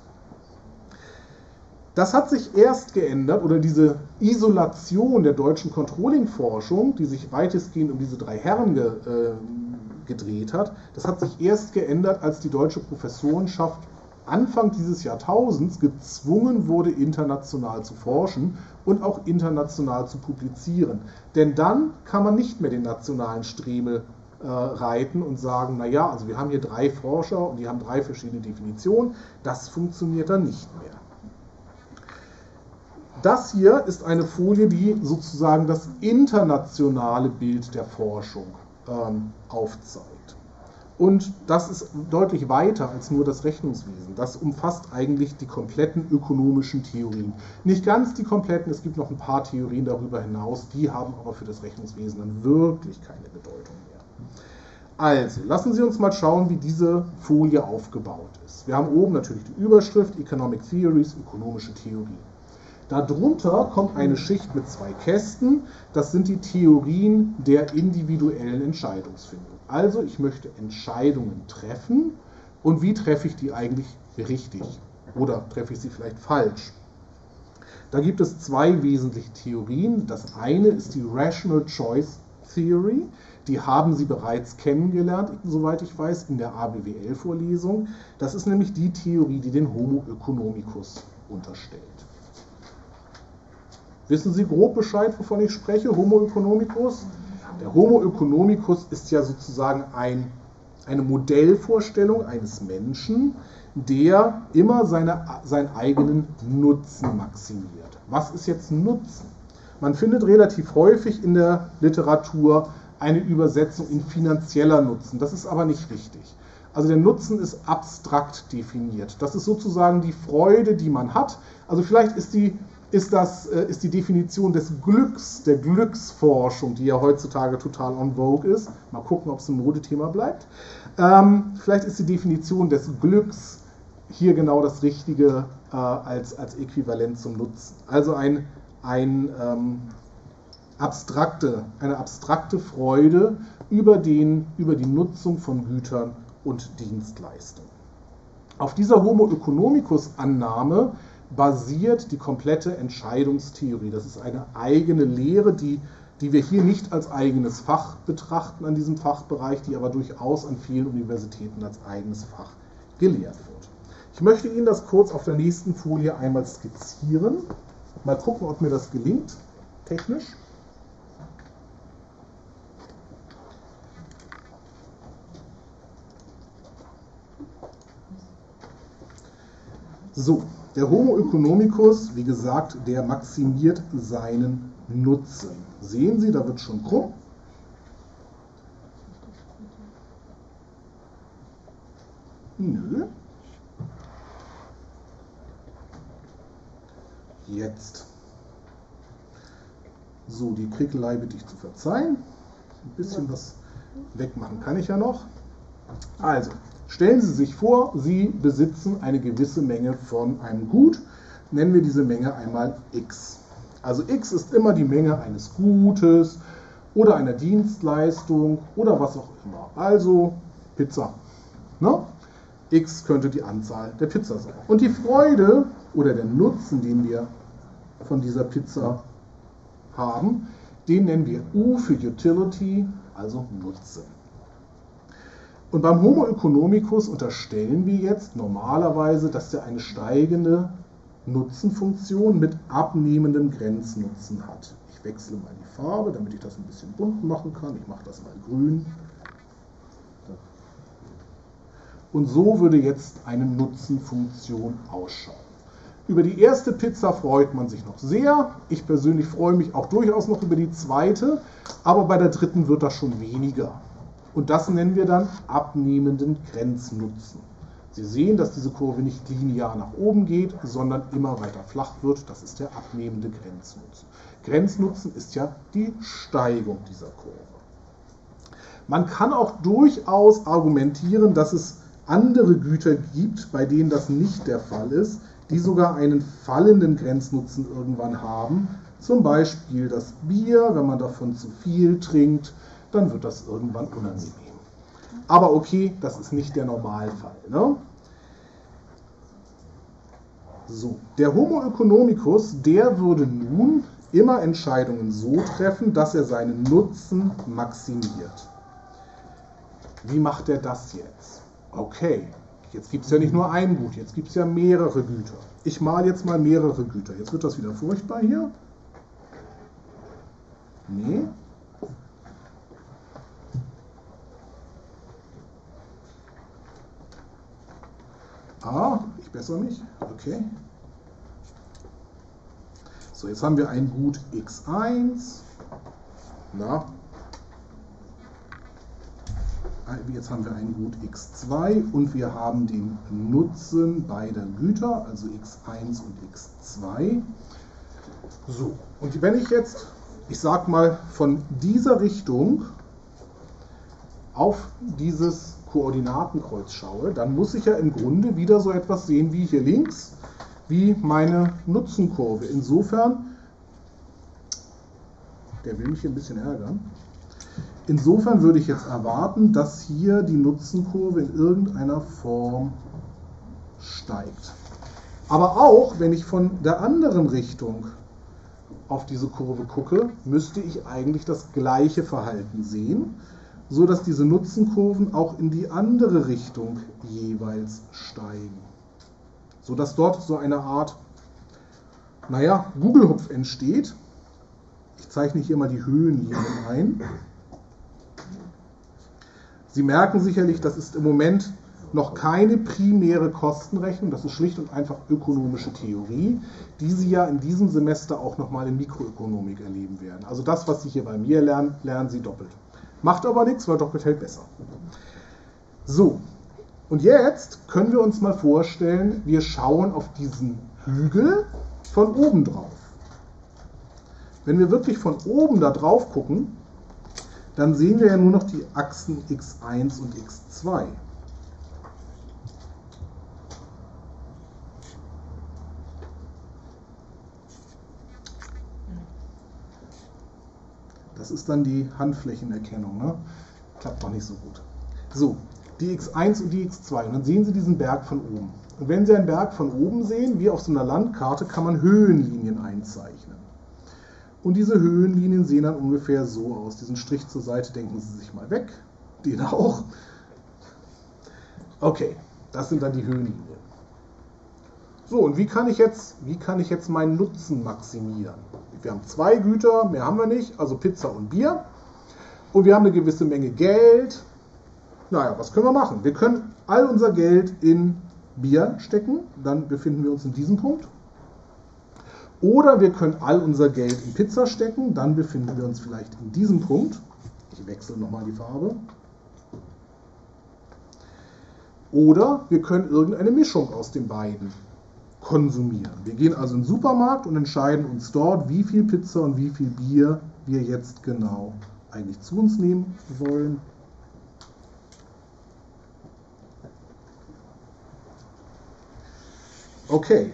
Das hat sich erst geändert, oder diese Isolation der deutschen Controlling-Forschung, die sich weitestgehend um diese 3 Herren gedreht hat, das hat sich erst geändert, als die deutsche Professorenschaft Anfang dieses Jahrtausends gezwungen wurde, international zu forschen und auch international zu publizieren. Denn dann kann man nicht mehr den nationalen Stremel reiten und sagen, naja, also wir haben hier 3 Forscher und die haben 3 verschiedene Definitionen. Das funktioniert dann nicht mehr. Das hier ist eine Folie, die sozusagen das internationale Bild der Forschung aufzeigt. Und das ist deutlich weiter als nur das Rechnungswesen. Das umfasst eigentlich die kompletten ökonomischen Theorien. Nicht ganz die kompletten, es gibt noch ein paar Theorien darüber hinaus, die haben aber für das Rechnungswesen dann wirklich keine Bedeutung mehr. Also, lassen Sie uns mal schauen, wie diese Folie aufgebaut ist. Wir haben oben natürlich die Überschrift Economic Theories, ökonomische Theorien. Darunter kommt eine Schicht mit 2 Kästen, das sind die Theorien der individuellen Entscheidungsfindung. Also ich möchte Entscheidungen treffen, und wie treffe ich die eigentlich richtig? Oder treffe ich sie vielleicht falsch? Da gibt es 2 wesentliche Theorien. Das eine ist die Rational Choice Theory, die haben Sie bereits kennengelernt, soweit ich weiß, in der ABWL-Vorlesung. Das ist nämlich die Theorie, die den Homo economicus unterstellt. Wissen Sie grob Bescheid, wovon ich spreche? Homo economicus? Der Homo economicus ist ja sozusagen eine Modellvorstellung eines Menschen, der immer seinen eigenen Nutzen maximiert. Was ist jetzt Nutzen? Man findet relativ häufig in der Literatur eine Übersetzung in finanzieller Nutzen. Das ist aber nicht richtig. Also der Nutzen ist abstrakt definiert. Das ist sozusagen die Freude, die man hat. Also vielleicht ist die Definition des Glücks, der Glücksforschung, die ja heutzutage total on vogue ist, mal gucken, ob es ein Modethema bleibt, vielleicht ist die Definition des Glücks hier genau das Richtige als Äquivalent zum Nutzen. Also eine abstrakte Freude über die Nutzung von Gütern und Dienstleistungen. Auf dieser Homo economicus Annahme basiert die komplette Entscheidungstheorie. Das ist eine eigene Lehre, die wir hier nicht als eigenes Fach betrachten an diesem Fachbereich, die aber durchaus an vielen Universitäten als eigenes Fach gelehrt wird. Ich möchte Ihnen das kurz auf der nächsten Folie einmal skizzieren. Mal gucken, ob mir das gelingt, technisch. So, der Homo economicus, wie gesagt, der maximiert seinen Nutzen. Sehen Sie, da wird schon krumm. Nö. Jetzt. So, die Krickelei bitte ich zu verzeihen. Ein bisschen was wegmachen kann ich ja noch. Also, stellen Sie sich vor, Sie besitzen eine gewisse Menge von einem Gut. Nennen wir diese Menge einmal x. Also x ist immer die Menge eines Gutes oder einer Dienstleistung oder was auch immer. Also Pizza. Ne? X könnte die Anzahl der Pizza sein. Und die Freude oder der Nutzen, den wir von dieser Pizza haben, den nennen wir U für Utility, also Nutzen. Und beim Homo economicus unterstellen wir jetzt normalerweise, dass er eine steigende Nutzenfunktion mit abnehmendem Grenznutzen hat. Ich wechsle mal die Farbe, damit ich das ein bisschen bunt machen kann. Ich mache das mal grün. Und so würde jetzt eine Nutzenfunktion ausschauen. Über die erste Pizza freut man sich noch sehr. Ich persönlich freue mich auch durchaus noch über die zweite, aber bei der dritten wird das schon weniger. Und das nennen wir dann abnehmenden Grenznutzen. Sie sehen, dass diese Kurve nicht linear nach oben geht, sondern immer weiter flach wird. Das ist der abnehmende Grenznutzen. Grenznutzen ist ja die Steigung dieser Kurve. Man kann auch durchaus argumentieren, dass es andere Güter gibt, bei denen das nicht der Fall ist, die sogar einen fallenden Grenznutzen irgendwann haben. Zum Beispiel das Bier, wenn man davon zu viel trinkt, dann wird das irgendwann unangenehm. Aber okay, das ist nicht der Normalfall. Ne? So, der Homo economicus, der würde nun immer Entscheidungen so treffen, dass er seinen Nutzen maximiert. Wie macht er das jetzt? Okay, jetzt gibt es ja nicht nur ein Gut, jetzt gibt es ja mehrere Güter. Ich male jetzt mal mehrere Güter. Jetzt wird das wieder furchtbar hier. Nee. Ich bessere mich. Okay. So, jetzt haben wir ein Gut x1. Na. Jetzt haben wir ein Gut x2 und wir haben den Nutzen beider Güter, also x1 und x2. So, und wenn ich jetzt, ich sag mal, von dieser Richtung auf dieses Koordinatenkreuz schaue, dann muss ich ja im Grunde wieder so etwas sehen wie hier links, wie meine Nutzenkurve. Insofern, der will mich hier ein bisschen ärgern, insofern würde ich jetzt erwarten, dass hier die Nutzenkurve in irgendeiner Form steigt. Aber auch, wenn ich von der anderen Richtung auf diese Kurve gucke, müsste ich eigentlich das gleiche Verhalten sehen, so dass diese Nutzenkurven auch in die andere Richtung jeweils steigen. So dass dort so eine Art, naja, Gugelhupf entsteht. Ich zeichne hier mal die Höhenlinien ein. Sie merken sicherlich, das ist im Moment noch keine primäre Kostenrechnung, das ist schlicht und einfach ökonomische Theorie, die Sie ja in diesem Semester auch nochmal in Mikroökonomik erleben werden. Also das, was Sie hier bei mir lernen, lernen Sie doppelt. Macht aber nichts, weil doppelt hält besser. So, und jetzt können wir uns mal vorstellen, wir schauen auf diesen Hügel von oben drauf. Wenn wir wirklich von oben da drauf gucken, dann sehen wir ja nur noch die Achsen x1 und x2. Das ist dann die Handflächenerkennung, ne? Klappt noch nicht so gut. So, die x1 und die x2. Und dann sehen Sie diesen Berg von oben. Und wenn Sie einen Berg von oben sehen, wie auf so einer Landkarte, kann man Höhenlinien einzeichnen. Und diese Höhenlinien sehen dann ungefähr so aus. Diesen Strich zur Seite denken Sie sich mal weg. Den auch. Okay, das sind dann die Höhenlinien. So, und wie kann ich jetzt meinen Nutzen maximieren? Wir haben zwei Güter, mehr haben wir nicht, also Pizza und Bier. Und wir haben eine gewisse Menge Geld. Naja, was können wir machen? Wir können all unser Geld in Bier stecken, dann befinden wir uns in diesem Punkt. Oder wir können all unser Geld in Pizza stecken, dann befinden wir uns vielleicht in diesem Punkt. Ich wechsle nochmal die Farbe. Oder wir können irgendeine Mischung aus den beiden konsumieren. Wir gehen also in den Supermarkt und entscheiden uns dort, wie viel Pizza und wie viel Bier wir jetzt genau eigentlich zu uns nehmen wollen. Okay.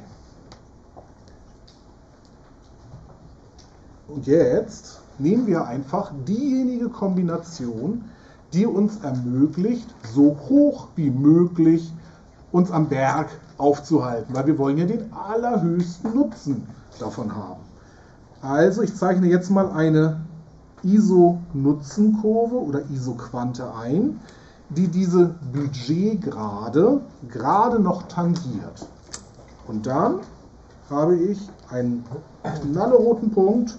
Und jetzt nehmen wir einfach diejenige Kombination, die uns ermöglicht, so hoch wie möglich uns am Berg aufzuhalten, weil wir wollen ja den allerhöchsten Nutzen davon haben. Also ich zeichne jetzt mal eine ISO-Nutzenkurve oder ISO-Quante ein, die diese Budgetgrade gerade noch tangiert. Und dann habe ich einen knalleroten Punkt.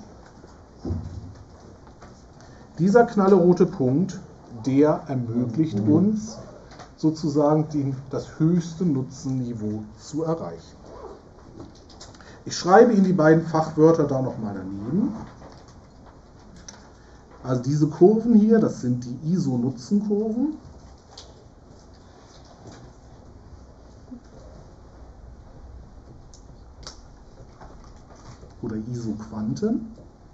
Dieser knallerote Punkt, der ermöglicht uns sozusagen das höchste Nutzenniveau zu erreichen. Ich schreibe Ihnen die beiden Fachwörter da nochmal daneben. Also diese Kurven hier, das sind die ISO-Nutzenkurven. oder Isoquanten,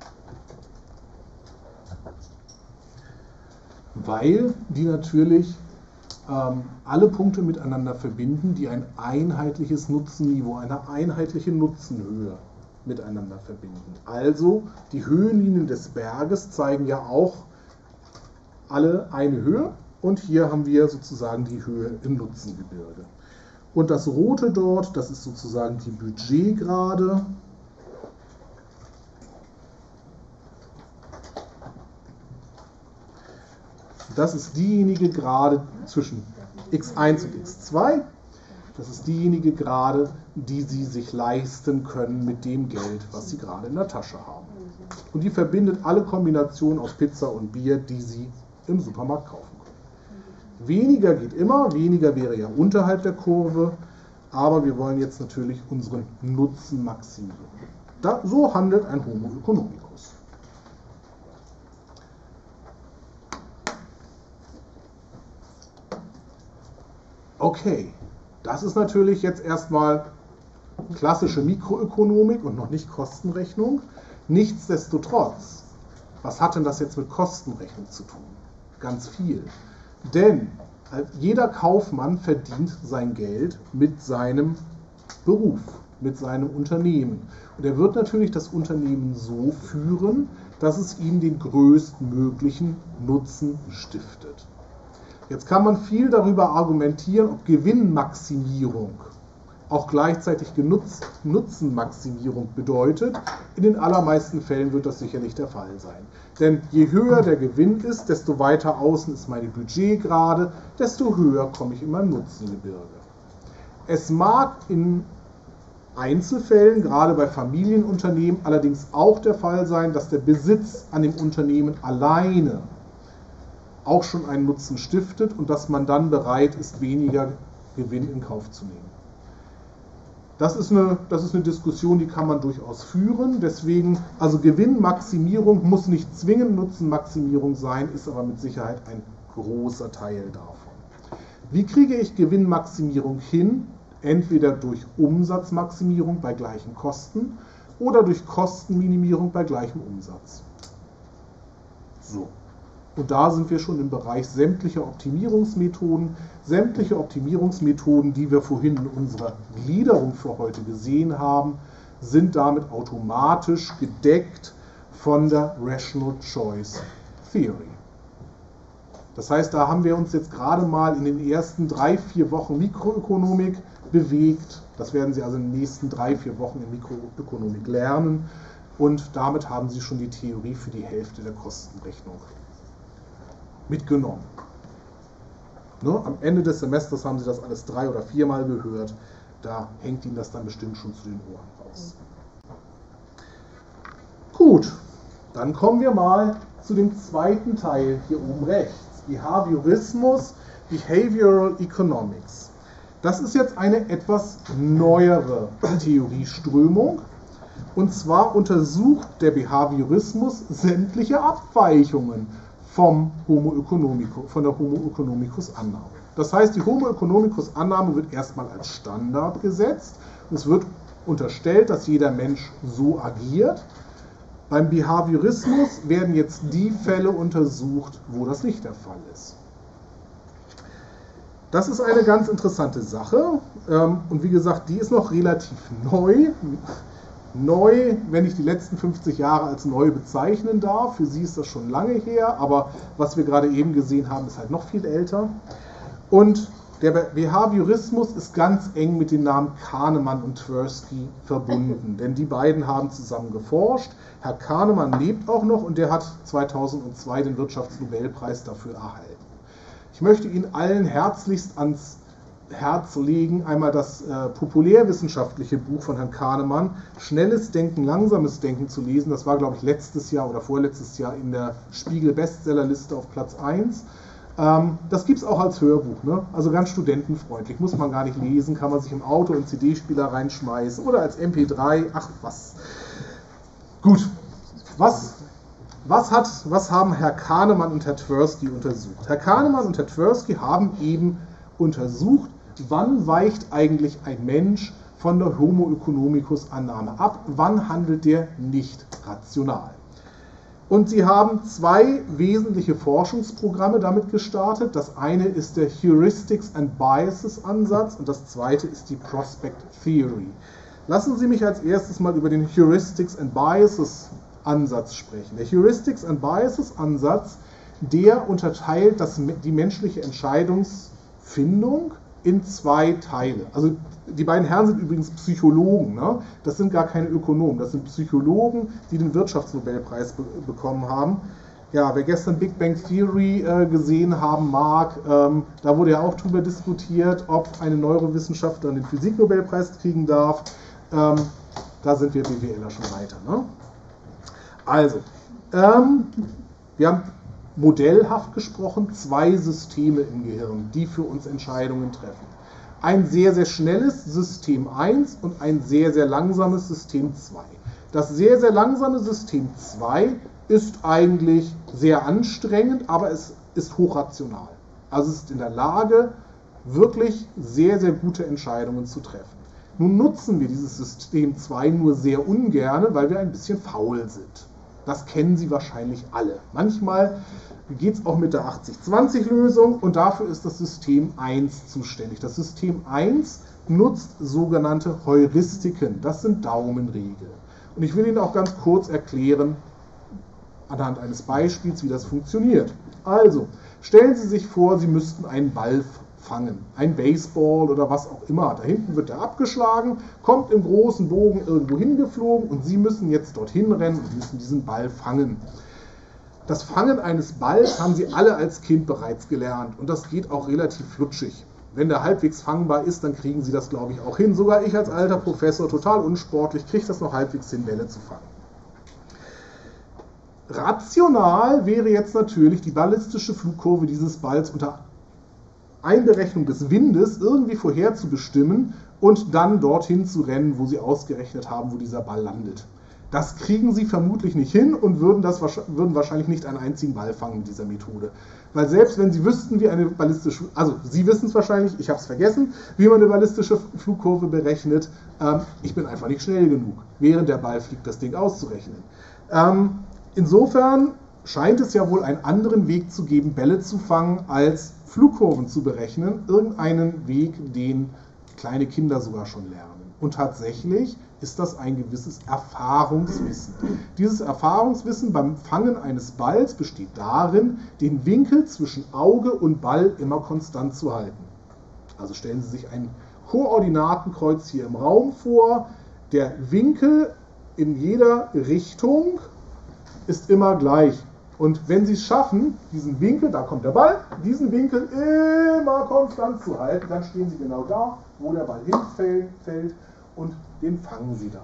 weil die natürlich alle Punkte miteinander verbinden, die ein einheitliches Nutzenniveau, eine einheitliche Nutzenhöhe miteinander verbinden. Also die Höhenlinien des Berges zeigen ja auch alle eine Höhe und hier haben wir sozusagen die Höhe im Nutzengebirge. Und das Rote dort, das ist sozusagen die Budgetgrade. Das ist diejenige Gerade zwischen x1 und x2. Das ist diejenige Gerade, die Sie sich leisten können mit dem Geld, was Sie gerade in der Tasche haben. Und die verbindet alle Kombinationen aus Pizza und Bier, die Sie im Supermarkt kaufen können. Weniger geht immer, weniger wäre ja unterhalb der Kurve, aber wir wollen jetzt natürlich unseren Nutzen maximieren. So handelt ein Homo economicus. Okay, das ist natürlich jetzt erstmal klassische Mikroökonomik und noch nicht Kostenrechnung. Nichtsdestotrotz, was hat denn das jetzt mit Kostenrechnung zu tun? Ganz viel. Denn jeder Kaufmann verdient sein Geld mit seinem Beruf, mit seinem Unternehmen. Und er wird natürlich das Unternehmen so führen, dass es ihm den größtmöglichen Nutzen stiftet. Jetzt kann man viel darüber argumentieren, ob Gewinnmaximierung auch gleichzeitig Nutzenmaximierung bedeutet. In den allermeisten Fällen wird das sicherlich der Fall sein. Denn je höher der Gewinn ist, desto weiter außen ist meine Budgetgrade, desto höher komme ich in mein Nutzengebirge. Es mag in Einzelfällen, gerade bei Familienunternehmen, allerdings auch der Fall sein, dass der Besitz an dem Unternehmen alleine auch schon einen Nutzen stiftet und dass man dann bereit ist, weniger Gewinn in Kauf zu nehmen. Das ist eine Diskussion, die kann man durchaus führen. Deswegen, also Gewinnmaximierung muss nicht zwingend Nutzenmaximierung sein, ist aber mit Sicherheit ein großer Teil davon. Wie kriege ich Gewinnmaximierung hin? Entweder durch Umsatzmaximierung bei gleichen Kosten oder durch Kostenminimierung bei gleichem Umsatz. So. Und da sind wir schon im Bereich sämtlicher Optimierungsmethoden. Sämtliche Optimierungsmethoden, die wir vorhin in unserer Gliederung für heute gesehen haben, sind damit automatisch gedeckt von der Rational Choice Theory. Das heißt, da haben wir uns jetzt gerade mal in den ersten 3-4 Wochen Mikroökonomik bewegt. Das werden Sie also in den nächsten 3-4 Wochen in Mikroökonomik lernen. Und damit haben Sie schon die Theorie für die Hälfte der Kostenrechnung mitgenommen. Ne? Am Ende des Semesters haben Sie das alles 3- oder 4-mal gehört. Da hängt Ihnen das dann bestimmt schon zu den Ohren raus. Gut, dann kommen wir mal zu dem zweiten Teil hier oben rechts. Behaviorismus, Behavioral Economics. Das ist jetzt eine etwas neuere Theorieströmung. Und zwar untersucht der Behaviorismus sämtliche Abweichungen von der Homo economicus Annahme. Das heißt, die Homo economicus Annahme wird erstmal als Standard gesetzt. Es wird unterstellt, dass jeder Mensch so agiert. Beim Behaviorismus werden jetzt die Fälle untersucht, wo das nicht der Fall ist. Das ist eine ganz interessante Sache. Und wie gesagt, die ist noch relativ neu. Neu, wenn ich die letzten 50 Jahre als neu bezeichnen darf. Für Sie ist das schon lange her, aber was wir gerade eben gesehen haben, ist halt noch viel älter. Und der Behaviorismus ist ganz eng mit den Namen Kahneman und Tversky verbunden, denn die beiden haben zusammen geforscht. Herr Kahneman lebt auch noch und der hat 2002 den Wirtschaftsnobelpreis dafür erhalten. Ich möchte Ihnen allen herzlichst ans Herz legen, einmal das populärwissenschaftliche Buch von Herrn Kahnemann, Schnelles Denken, Langsames Denken zu lesen. Das war, glaube ich, letztes Jahr oder vorletztes Jahr in der Spiegel-Bestsellerliste auf Platz 1. Das gibt es auch als Hörbuch, ne? Also ganz studentenfreundlich, muss man gar nicht lesen, kann man sich im Auto in CD-Spieler reinschmeißen oder als MP3, ach was. Gut, was haben Herr Kahneman und Herr Tversky untersucht? Herr Kahneman und Herr Tversky haben eben untersucht, wann weicht eigentlich ein Mensch von der Homo economicus-Annahme ab. Wann handelt der nicht rational? Und sie haben zwei wesentliche Forschungsprogramme damit gestartet. Das eine ist der Heuristics and Biases Ansatz und das zweite ist die Prospect Theory. Lassen Sie mich als erstes mal über den Heuristics and Biases Ansatz sprechen. Der Heuristics and Biases Ansatz, der unterteilt die menschliche Entscheidungsfindung in zwei Teile. Also die beiden Herren sind übrigens Psychologen, ne? Das sind gar keine Ökonomen, das sind Psychologen, die den Wirtschaftsnobelpreis bekommen haben. Ja, wer gestern Big Bang Theory gesehen haben mag, da wurde ja auch darüber diskutiert, ob eine Neurowissenschaftlerin den Physiknobelpreis kriegen darf. Da sind wir BWLer schon weiter. Ne? Also, wir haben modellhaft gesprochen zwei Systeme im Gehirn, die für uns Entscheidungen treffen. Ein sehr, sehr schnelles System 1 und ein sehr, sehr langsames System 2. Das sehr, sehr langsame System 2 ist eigentlich sehr anstrengend, aber es ist hochrational. Also es ist in der Lage, wirklich sehr, sehr gute Entscheidungen zu treffen. Nun nutzen wir dieses System 2 nur sehr ungern, weil wir ein bisschen faul sind. Das kennen Sie wahrscheinlich alle. Manchmal geht es auch mit der 80-20-Lösung und dafür ist das System 1 zuständig. Das System 1 nutzt sogenannte Heuristiken. Das sind Daumenregeln. Und ich will Ihnen auch ganz kurz erklären, anhand eines Beispiels, wie das funktioniert. Also, stellen Sie sich vor, Sie müssten einen Ball fangen, ein Baseball oder was auch immer. Da hinten wird er abgeschlagen, kommt im großen Bogen irgendwo hingeflogen und Sie müssen jetzt dorthin rennen und müssen diesen Ball fangen. Das Fangen eines Balls haben Sie alle als Kind bereits gelernt und das geht auch relativ flutschig. Wenn der halbwegs fangbar ist, dann kriegen Sie das, glaube ich, auch hin. Sogar ich als alter Professor, total unsportlich, kriege das noch halbwegs hin, Bälle zu fangen. Rational wäre jetzt natürlich die ballistische Flugkurve dieses Balls unter Einberechnung des Windes irgendwie vorherzubestimmen und dann dorthin zu rennen, wo Sie ausgerechnet haben, wo dieser Ball landet. Das kriegen Sie vermutlich nicht hin und würden wahrscheinlich nicht einen einzigen Ball fangen mit dieser Methode. Weil selbst wenn Sie wüssten, wie eine ballistische, also Sie wissen es wahrscheinlich, ich habe es vergessen, wie man eine ballistische Flugkurve berechnet, ich bin einfach nicht schnell genug, während der Ball fliegt, das Ding auszurechnen. Insofern scheint es ja wohl einen anderen Weg zu geben, Bälle zu fangen, als Flugkurven zu berechnen. Irgendeinen Weg, den kleine Kinder sogar schon lernen. Und tatsächlich ist das ein gewisses Erfahrungswissen. Dieses Erfahrungswissen beim Fangen eines Balls besteht darin, den Winkel zwischen Auge und Ball immer konstant zu halten. Also stellen Sie sich ein Koordinatenkreuz hier im Raum vor. Der Winkel in jeder Richtung ist immer gleich. Und wenn Sie es schaffen, diesen Winkel, da kommt der Ball, diesen Winkel immer konstant zu halten, dann stehen Sie genau da, wo der Ball hinfällt und den fangen Sie dann.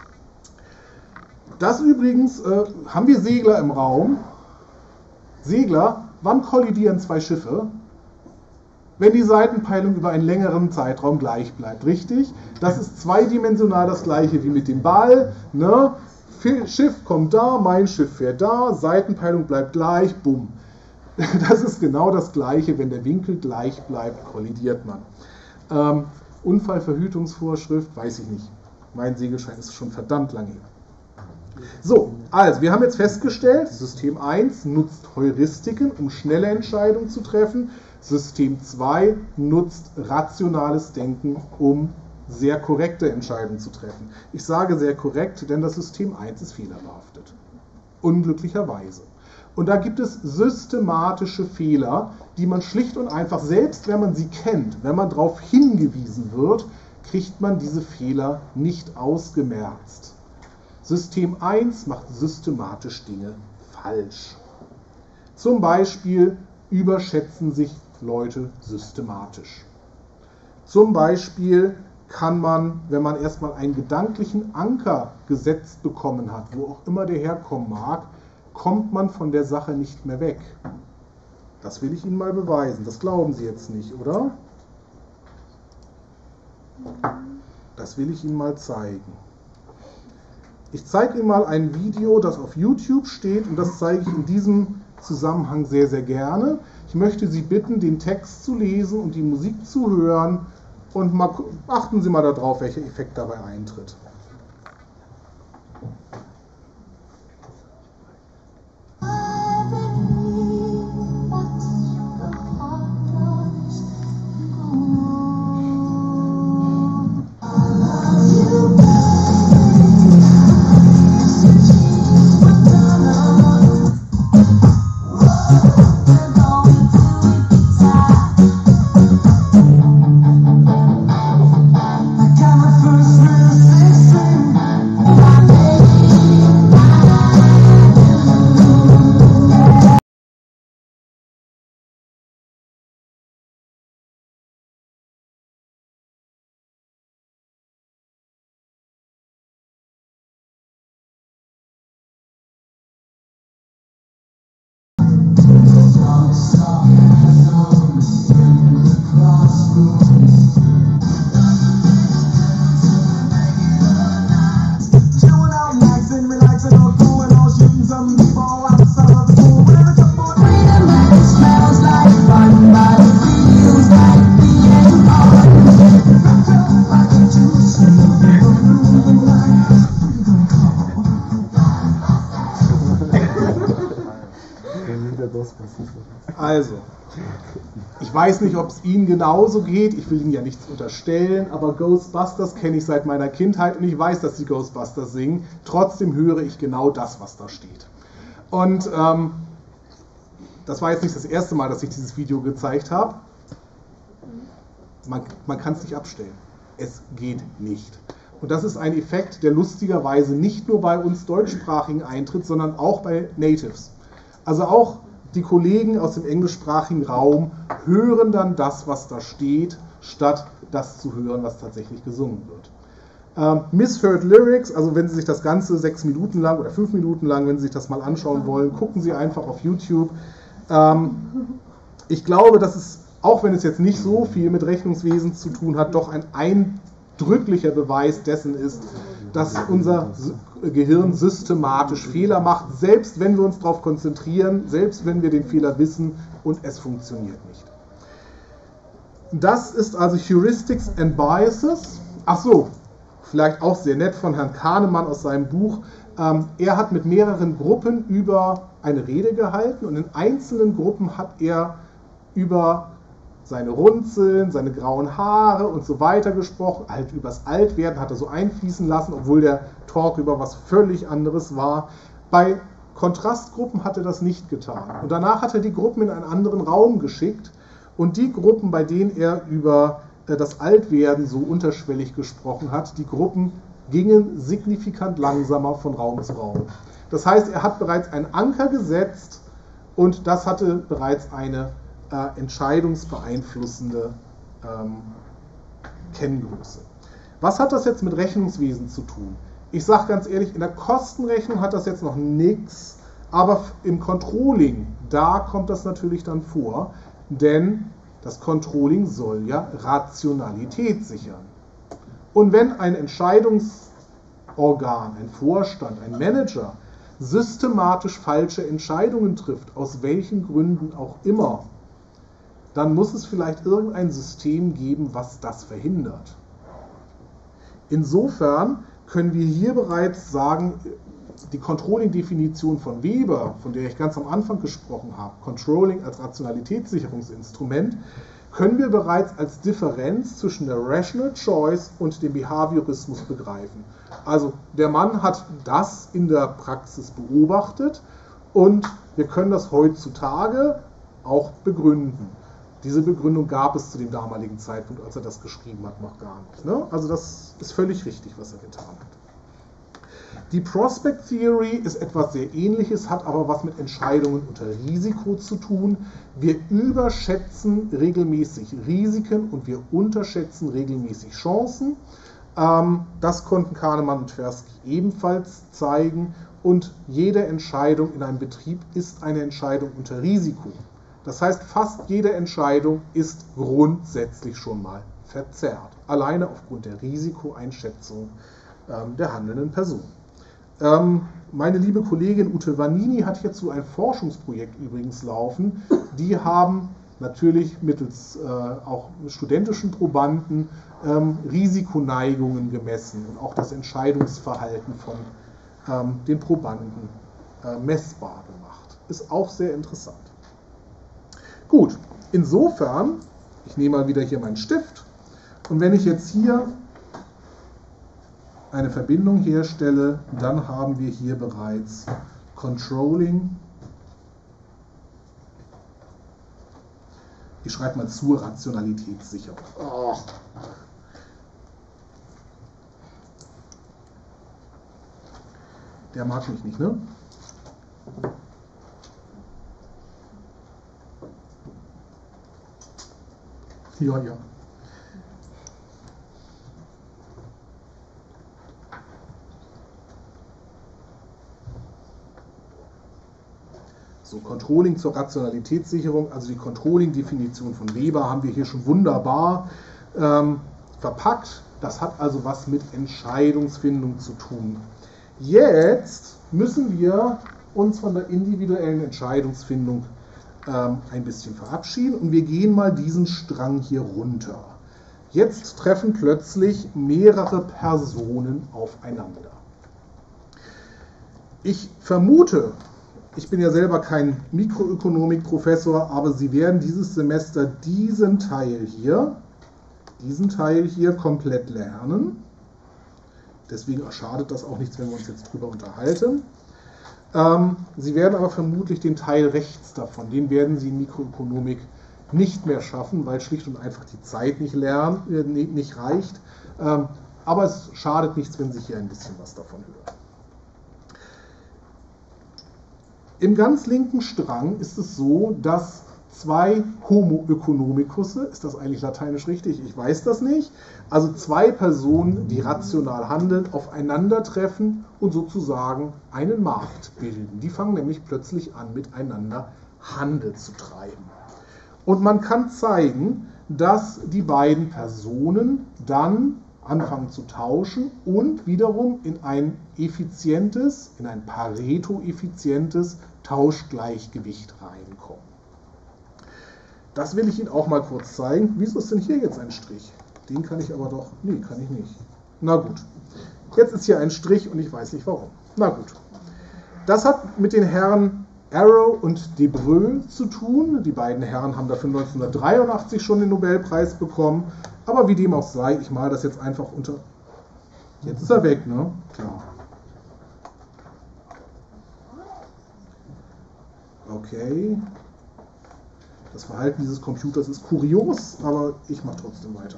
Das übrigens, haben wir Segler im Raum. Segler, wann kollidieren zwei Schiffe? Wenn die Seitenpeilung über einen längeren Zeitraum gleich bleibt, richtig? Das ist zweidimensional das gleiche wie mit dem Ball, ne? Schiff kommt da, mein Schiff fährt da, Seitenpeilung bleibt gleich, bumm. Das ist genau das Gleiche, wenn der Winkel gleich bleibt, kollidiert man. Unfallverhütungsvorschrift, weiß ich nicht. Mein Segelschein ist schon verdammt lange her. So, also wir haben jetzt festgestellt, System 1 nutzt Heuristiken, um schnelle Entscheidungen zu treffen. System 2 nutzt rationales Denken, um sehr korrekte Entscheidungen zu treffen. Ich sage sehr korrekt, denn das System 1 ist fehlerbehaftet. Unglücklicherweise. Und da gibt es systematische Fehler, die man schlicht und einfach, selbst wenn man sie kennt, wenn man darauf hingewiesen wird, kriegt man diese Fehler nicht ausgemerzt. System 1 macht systematisch Dinge falsch. Zum Beispiel überschätzen sich Leute systematisch. Zum Beispiel kann man, wenn man erstmal einen gedanklichen Anker gesetzt bekommen hat, wo auch immer der herkommen mag, kommt man von der Sache nicht mehr weg. Das will ich Ihnen mal beweisen. Das glauben Sie jetzt nicht, oder? Das will ich Ihnen mal zeigen. Ich zeige Ihnen mal ein Video, das auf YouTube steht und das zeige ich in diesem Zusammenhang sehr, sehr gerne. Ich möchte Sie bitten, den Text zu lesen und die Musik zu hören und achten Sie mal darauf, welcher Effekt dabei eintritt. Also, ich weiß nicht, ob es Ihnen genauso geht, ich will Ihnen ja nichts unterstellen, aber Ghostbusters kenne ich seit meiner Kindheit und ich weiß, dass die Ghostbusters singen. Trotzdem höre ich genau das, was da steht. Und das war jetzt nicht das erste Mal, dass ich dieses Video gezeigt habe. Man kann es nicht abstellen. Es geht nicht. Und das ist ein Effekt, der lustigerweise nicht nur bei uns Deutschsprachigen eintritt, sondern auch bei Natives. Also auch die Kollegen aus dem englischsprachigen Raum hören dann das, was da steht, statt das zu hören, was tatsächlich gesungen wird. Misheard Lyrics, also wenn Sie sich das Ganze 6 Minuten lang oder 5 Minuten lang, wenn Sie sich das mal anschauen wollen, gucken Sie einfach auf YouTube. Ich glaube, dass es, auch wenn es jetzt nicht so viel mit Rechnungswesen zu tun hat, doch ein eindrücklicher Beweis dessen ist, dass unser Gehirn systematisch Fehler macht, selbst wenn wir uns darauf konzentrieren, selbst wenn wir den Fehler wissen und es funktioniert nicht. Das ist also Heuristics and Biases. Ach so, vielleicht auch sehr nett von Herrn Kahnemann aus seinem Buch. Er hat mit mehreren Gruppen über eine Rede gehalten und in einzelnen Gruppen hat er über seine Runzeln, seine grauen Haare und so weiter gesprochen, halt übers Altwerden hat er so einfließen lassen, obwohl der Talk über was völlig anderes war. Bei Kontrastgruppen hat er das nicht getan. Und danach hat er die Gruppen in einen anderen Raum geschickt und die Gruppen, bei denen er über das Altwerden so unterschwellig gesprochen hat, die Gruppen gingen signifikant langsamer von Raum zu Raum. Das heißt, er hat bereits einen Anker gesetzt und das hatte bereits eine entscheidungsbeeinflussende Kenngröße. Was hat das jetzt mit Rechnungswesen zu tun? Ich sage ganz ehrlich, in der Kostenrechnung hat das jetzt noch nichts, aber im Controlling, da kommt das natürlich dann vor, denn das Controlling soll ja Rationalität sichern. Und wenn ein Entscheidungsorgan, ein Vorstand, ein Manager systematisch falsche Entscheidungen trifft, aus welchen Gründen auch immer, dann muss es vielleicht irgendein System geben, was das verhindert. Insofern können wir hier bereits sagen, die Controlling-Definition von Weber, von der ich ganz am Anfang gesprochen habe, Controlling als Rationalitätssicherungsinstrument, können wir bereits als Differenz zwischen der Rational Choice und dem Behaviorismus begreifen. Also der Mann hat das in der Praxis beobachtet und wir können das heutzutage auch begründen. Diese Begründung gab es zu dem damaligen Zeitpunkt, als er das geschrieben hat, noch gar nicht. Ne? Also das ist völlig richtig, was er getan hat. Die Prospect Theory ist etwas sehr Ähnliches, hat aber was mit Entscheidungen unter Risiko zu tun. Wir überschätzen regelmäßig Risiken und wir unterschätzen regelmäßig Chancen. Das konnten Kahnemann und Tversky ebenfalls zeigen. Und jede Entscheidung in einem Betrieb ist eine Entscheidung unter Risiko. Das heißt, fast jede Entscheidung ist grundsätzlich schon mal verzerrt, alleine aufgrund der Risikoeinschätzung der handelnden Person. Meine liebe Kollegin Ute Vanini hat hierzu ein Forschungsprojekt übrigens laufen. Die haben natürlich mittels auch studentischen Probanden Risikoneigungen gemessen und auch das Entscheidungsverhalten von den Probanden messbar gemacht. Ist auch sehr interessant. Gut, insofern, ich nehme mal wieder hier meinen Stift und wenn ich jetzt hier eine Verbindung herstelle, dann haben wir hier bereits Controlling. Ich schreibe mal zur Rationalitätssicherung. Oh. Der mag mich nicht, ne? Ja, ja. So, Controlling zur Rationalitätssicherung, also die Controlling-Definition von Weber haben wir hier schon wunderbar verpackt. Das hat also was mit Entscheidungsfindung zu tun. Jetzt müssen wir uns von der individuellen Entscheidungsfindung ein bisschen verabschieden und wir gehen mal diesen Strang hier runter. Jetzt treffen plötzlich mehrere Personen aufeinander. Ich vermute, ich bin ja selber kein Mikroökonomik-Professor, aber Sie werden dieses Semester diesen Teil hier komplett lernen. Deswegen schadet das auch nichts, wenn wir uns jetzt drüber unterhalten. Sie werden aber vermutlich den Teil rechts davon, den werden Sie in Mikroökonomik nicht mehr schaffen, weil schlicht und einfach die Zeit nicht reicht. Aber es schadet nichts, wenn Sie hier ein bisschen was davon hören. Im ganz linken Strang ist es so, dass zwei Homo economicusse, ist das eigentlich lateinisch richtig? Ich weiß das nicht. Also zwei Personen, die rational handeln, aufeinandertreffen und sozusagen einen Markt bilden. Die fangen nämlich plötzlich an, miteinander Handel zu treiben. Und man kann zeigen, dass die beiden Personen dann anfangen zu tauschen und wiederum in ein effizientes, in ein Pareto-effizientes Tauschgleichgewicht reinkommen. Das will ich Ihnen auch mal kurz zeigen. Wieso ist denn hier jetzt ein Strich? Den kann ich aber doch... Nee, kann ich nicht. Na gut. Jetzt ist hier ein Strich und ich weiß nicht warum. Na gut. Das hat mit den Herren Arrow und Debreu zu tun. Die beiden Herren haben dafür 1983 schon den Nobelpreis bekommen. Aber wie dem auch sei, ich male das jetzt einfach unter... Jetzt ist er weg, ne? Klar. Okay. Das Verhalten dieses Computers ist kurios, aber ich mache trotzdem weiter.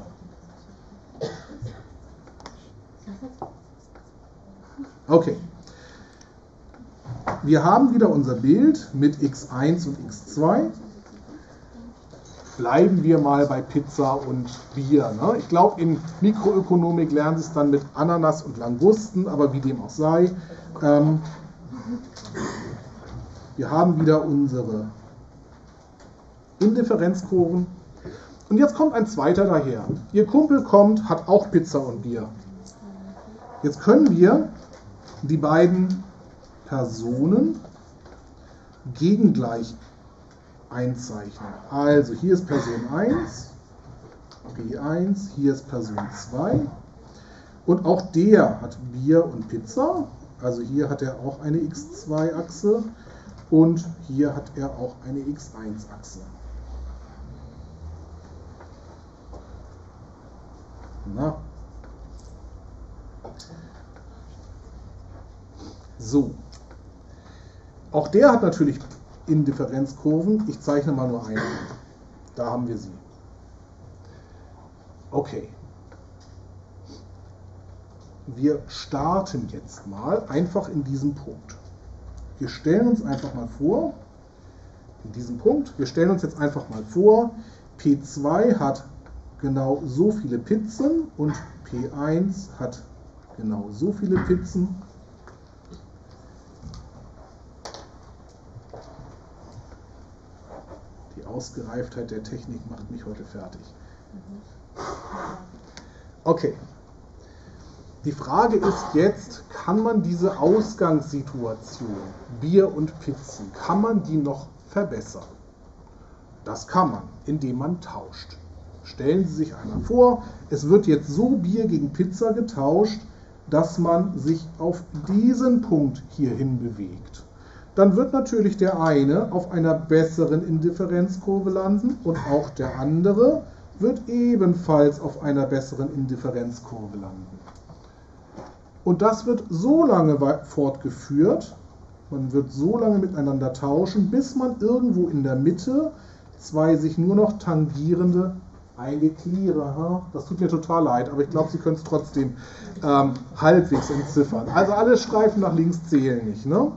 Okay. Wir haben wieder unser Bild mit x1 und x2. Bleiben wir mal bei Pizza und Bier. Ne? Ich glaube, in Mikroökonomik lernen Sie es dann mit Ananas und Langusten, aber wie dem auch sei. Wir haben wieder unsere Indifferenzkurven. Und jetzt kommt ein zweiter daher. Ihr Kumpel kommt, hat auch Pizza und Bier. Jetzt können wir die beiden Personen gegengleich einzeichnen. Also hier ist Person 1, P1, hier ist Person 2 und auch der hat Bier und Pizza. Also hier hat er auch eine x2-Achse und hier hat er auch eine x1-Achse. Na. So. Auch der hat natürlich Indifferenzkurven. Ich zeichne mal nur eine. Da haben wir sie. Okay. Wir starten jetzt mal einfach in diesem Punkt. Wir stellen uns einfach mal vor, in diesem Punkt, wir stellen uns jetzt einfach mal vor, P2 hat genau so viele Pizzen und P1 hat genau so viele Pizzen. Die Ausgereiftheit der Technik macht mich heute fertig. Okay. Die Frage ist jetzt, kann man diese Ausgangssituation, Bier und Pizzen, kann man die noch verbessern? Das kann man, indem man tauscht. Stellen Sie sich einmal vor, es wird jetzt so Bier gegen Pizza getauscht, dass man sich auf diesen Punkt hierhin bewegt. Dann wird natürlich der eine auf einer besseren Indifferenzkurve landen und auch der andere wird ebenfalls auf einer besseren Indifferenzkurve landen. Und das wird so lange fortgeführt, man wird so lange miteinander tauschen, bis man irgendwo in der Mitte zwei sich nur noch tangierende Eingekliere, das tut mir total leid, aber ich glaube, Sie können es trotzdem halbwegs entziffern. Also alle Streifen nach links zählen nicht, ne?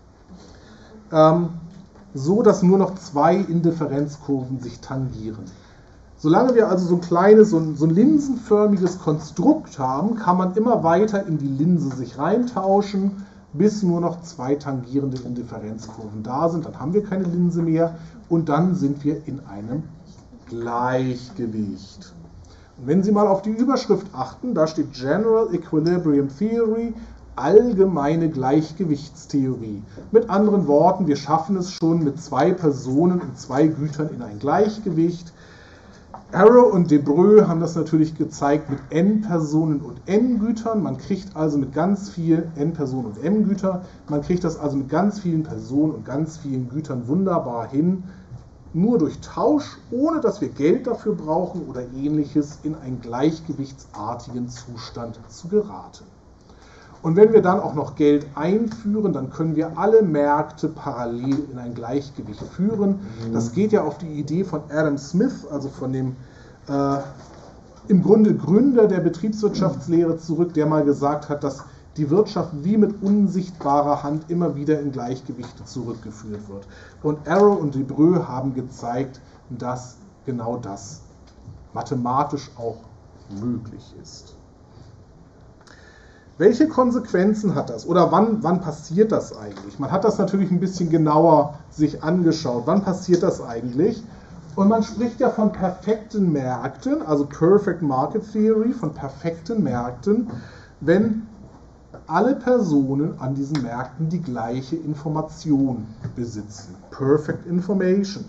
So, dass nur noch zwei Indifferenzkurven sich tangieren. Solange wir also so ein kleines, so ein linsenförmiges Konstrukt haben, kann man immer weiter in die Linse sich reintauschen, bis nur noch zwei tangierende Indifferenzkurven da sind. Dann haben wir keine Linse mehr und dann sind wir in einem Gleichgewicht. Und wenn Sie mal auf die Überschrift achten, da steht General Equilibrium Theory, allgemeine Gleichgewichtstheorie. Mit anderen Worten, wir schaffen es schon mit zwei Personen und zwei Gütern in ein Gleichgewicht. Arrow und Debreu haben das natürlich gezeigt mit n-Personen und n-Gütern. Man kriegt also mit ganz vielen n-Personen und m-Güter, man kriegt das also mit ganz vielen Personen und ganz vielen Gütern wunderbar hin, nur durch Tausch, ohne dass wir Geld dafür brauchen oder ähnliches, in einen gleichgewichtsartigen Zustand zu geraten. Und wenn wir dann auch noch Geld einführen, dann können wir alle Märkte parallel in ein Gleichgewicht führen. Das geht ja auf die Idee von Adam Smith, also von dem im Grunde Gründer der Betriebswirtschaftslehre zurück, der mal gesagt hat, dass die Wirtschaft wie mit unsichtbarer Hand immer wieder in Gleichgewichte zurückgeführt wird. Und Arrow und Debreu haben gezeigt, dass genau das mathematisch auch möglich ist. Welche Konsequenzen hat das? Oder wann passiert das eigentlich? Man hat das natürlich ein bisschen genauer sich angeschaut. Wann passiert das eigentlich? Und man spricht ja von perfekten Märkten, also Perfect Market Theory, von perfekten Märkten, wenn alle Personen an diesen Märkten die gleiche Information besitzen. Perfect Information.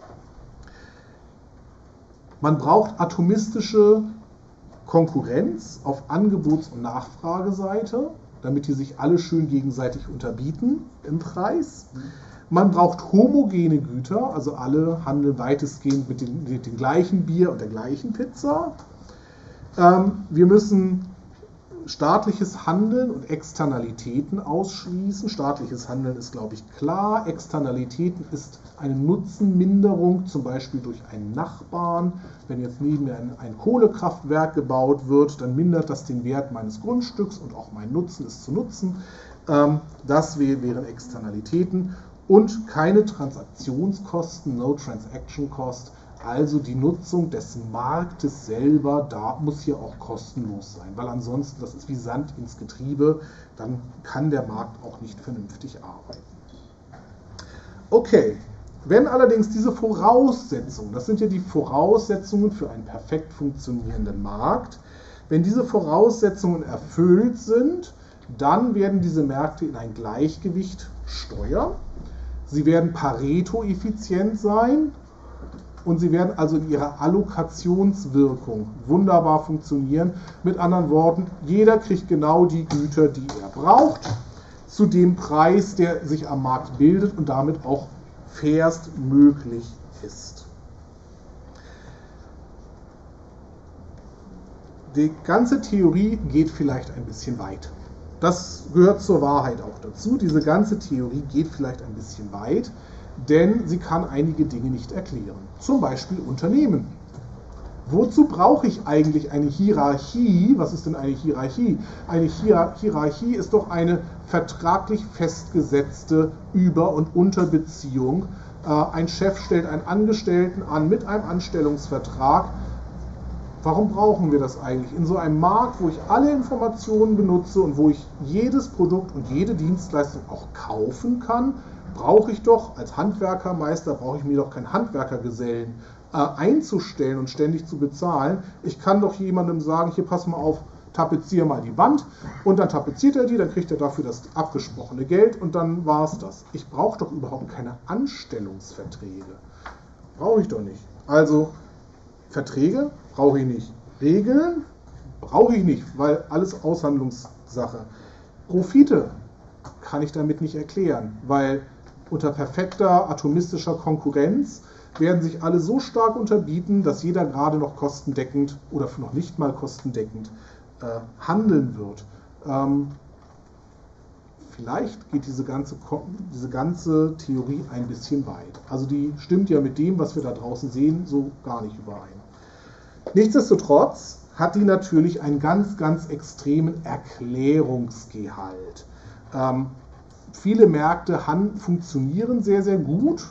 Man braucht atomistische Konkurrenz auf Angebots- und Nachfrageseite, damit die sich alle schön gegenseitig unterbieten im Preis. Man braucht homogene Güter, also alle handeln weitestgehend mit dem gleichen Bier und der gleichen Pizza. Wir müssen staatliches Handeln und Externalitäten ausschließen. Staatliches Handeln ist, glaube ich, klar. Externalitäten ist eine Nutzenminderung, zum Beispiel durch einen Nachbarn. Wenn jetzt neben mir ein Kohlekraftwerk gebaut wird, dann mindert das den Wert meines Grundstücks und auch mein Nutzen ist zu nutzen. Das wären Externalitäten. Und keine Transaktionskosten, no transaction cost. Also die Nutzung des Marktes selber, da muss hier auch kostenlos sein, weil ansonsten, das ist wie Sand ins Getriebe, dann kann der Markt auch nicht vernünftig arbeiten. Okay, wenn allerdings diese Voraussetzungen, das sind ja die Voraussetzungen für einen perfekt funktionierenden Markt, wenn diese Voraussetzungen erfüllt sind, dann werden diese Märkte in ein Gleichgewicht steuern. Sie werden Pareto-effizient sein. Und sie werden also in ihrer Allokationswirkung wunderbar funktionieren. Mit anderen Worten, jeder kriegt genau die Güter, die er braucht, zu dem Preis, der sich am Markt bildet und damit auch fairst möglich ist. Die ganze Theorie geht vielleicht ein bisschen weit. Das gehört zur Wahrheit auch dazu. Diese ganze Theorie geht vielleicht ein bisschen weit, denn sie kann einige Dinge nicht erklären. Zum Beispiel Unternehmen. Wozu brauche ich eigentlich eine Hierarchie? Was ist denn eine Hierarchie? Eine Hierarchie ist doch eine vertraglich festgesetzte Über- und Unterbeziehung. Ein Chef stellt einen Angestellten an mit einem Anstellungsvertrag. Warum brauchen wir das eigentlich? In so einem Markt, wo ich alle Informationen benutze und wo ich jedes Produkt und jede Dienstleistung auch kaufen kann, brauche ich doch als Handwerkermeister, brauche ich mir doch keinen Handwerkergesellen einzustellen und ständig zu bezahlen. Ich kann doch jemandem sagen, hier pass mal auf, tapeziere mal die Wand und dann tapeziert er die, dann kriegt er dafür das abgesprochene Geld und dann war es das. Ich brauche doch überhaupt keine Anstellungsverträge. Brauche ich doch nicht. Also Verträge brauche ich nicht. Regeln brauche ich nicht, weil alles Aushandlungssache. Profite kann ich damit nicht erklären, weil unter perfekter atomistischer Konkurrenz werden sich alle so stark unterbieten, dass jeder gerade noch kostendeckend oder noch nicht mal kostendeckend handeln wird. Vielleicht geht diese ganze Theorie ein bisschen weit. Also die stimmt ja mit dem, was wir da draußen sehen, so gar nicht überein. Nichtsdestotrotz hat die natürlich einen ganz, ganz extremen Erklärungsgehalt. Viele Märkte funktionieren sehr, sehr gut.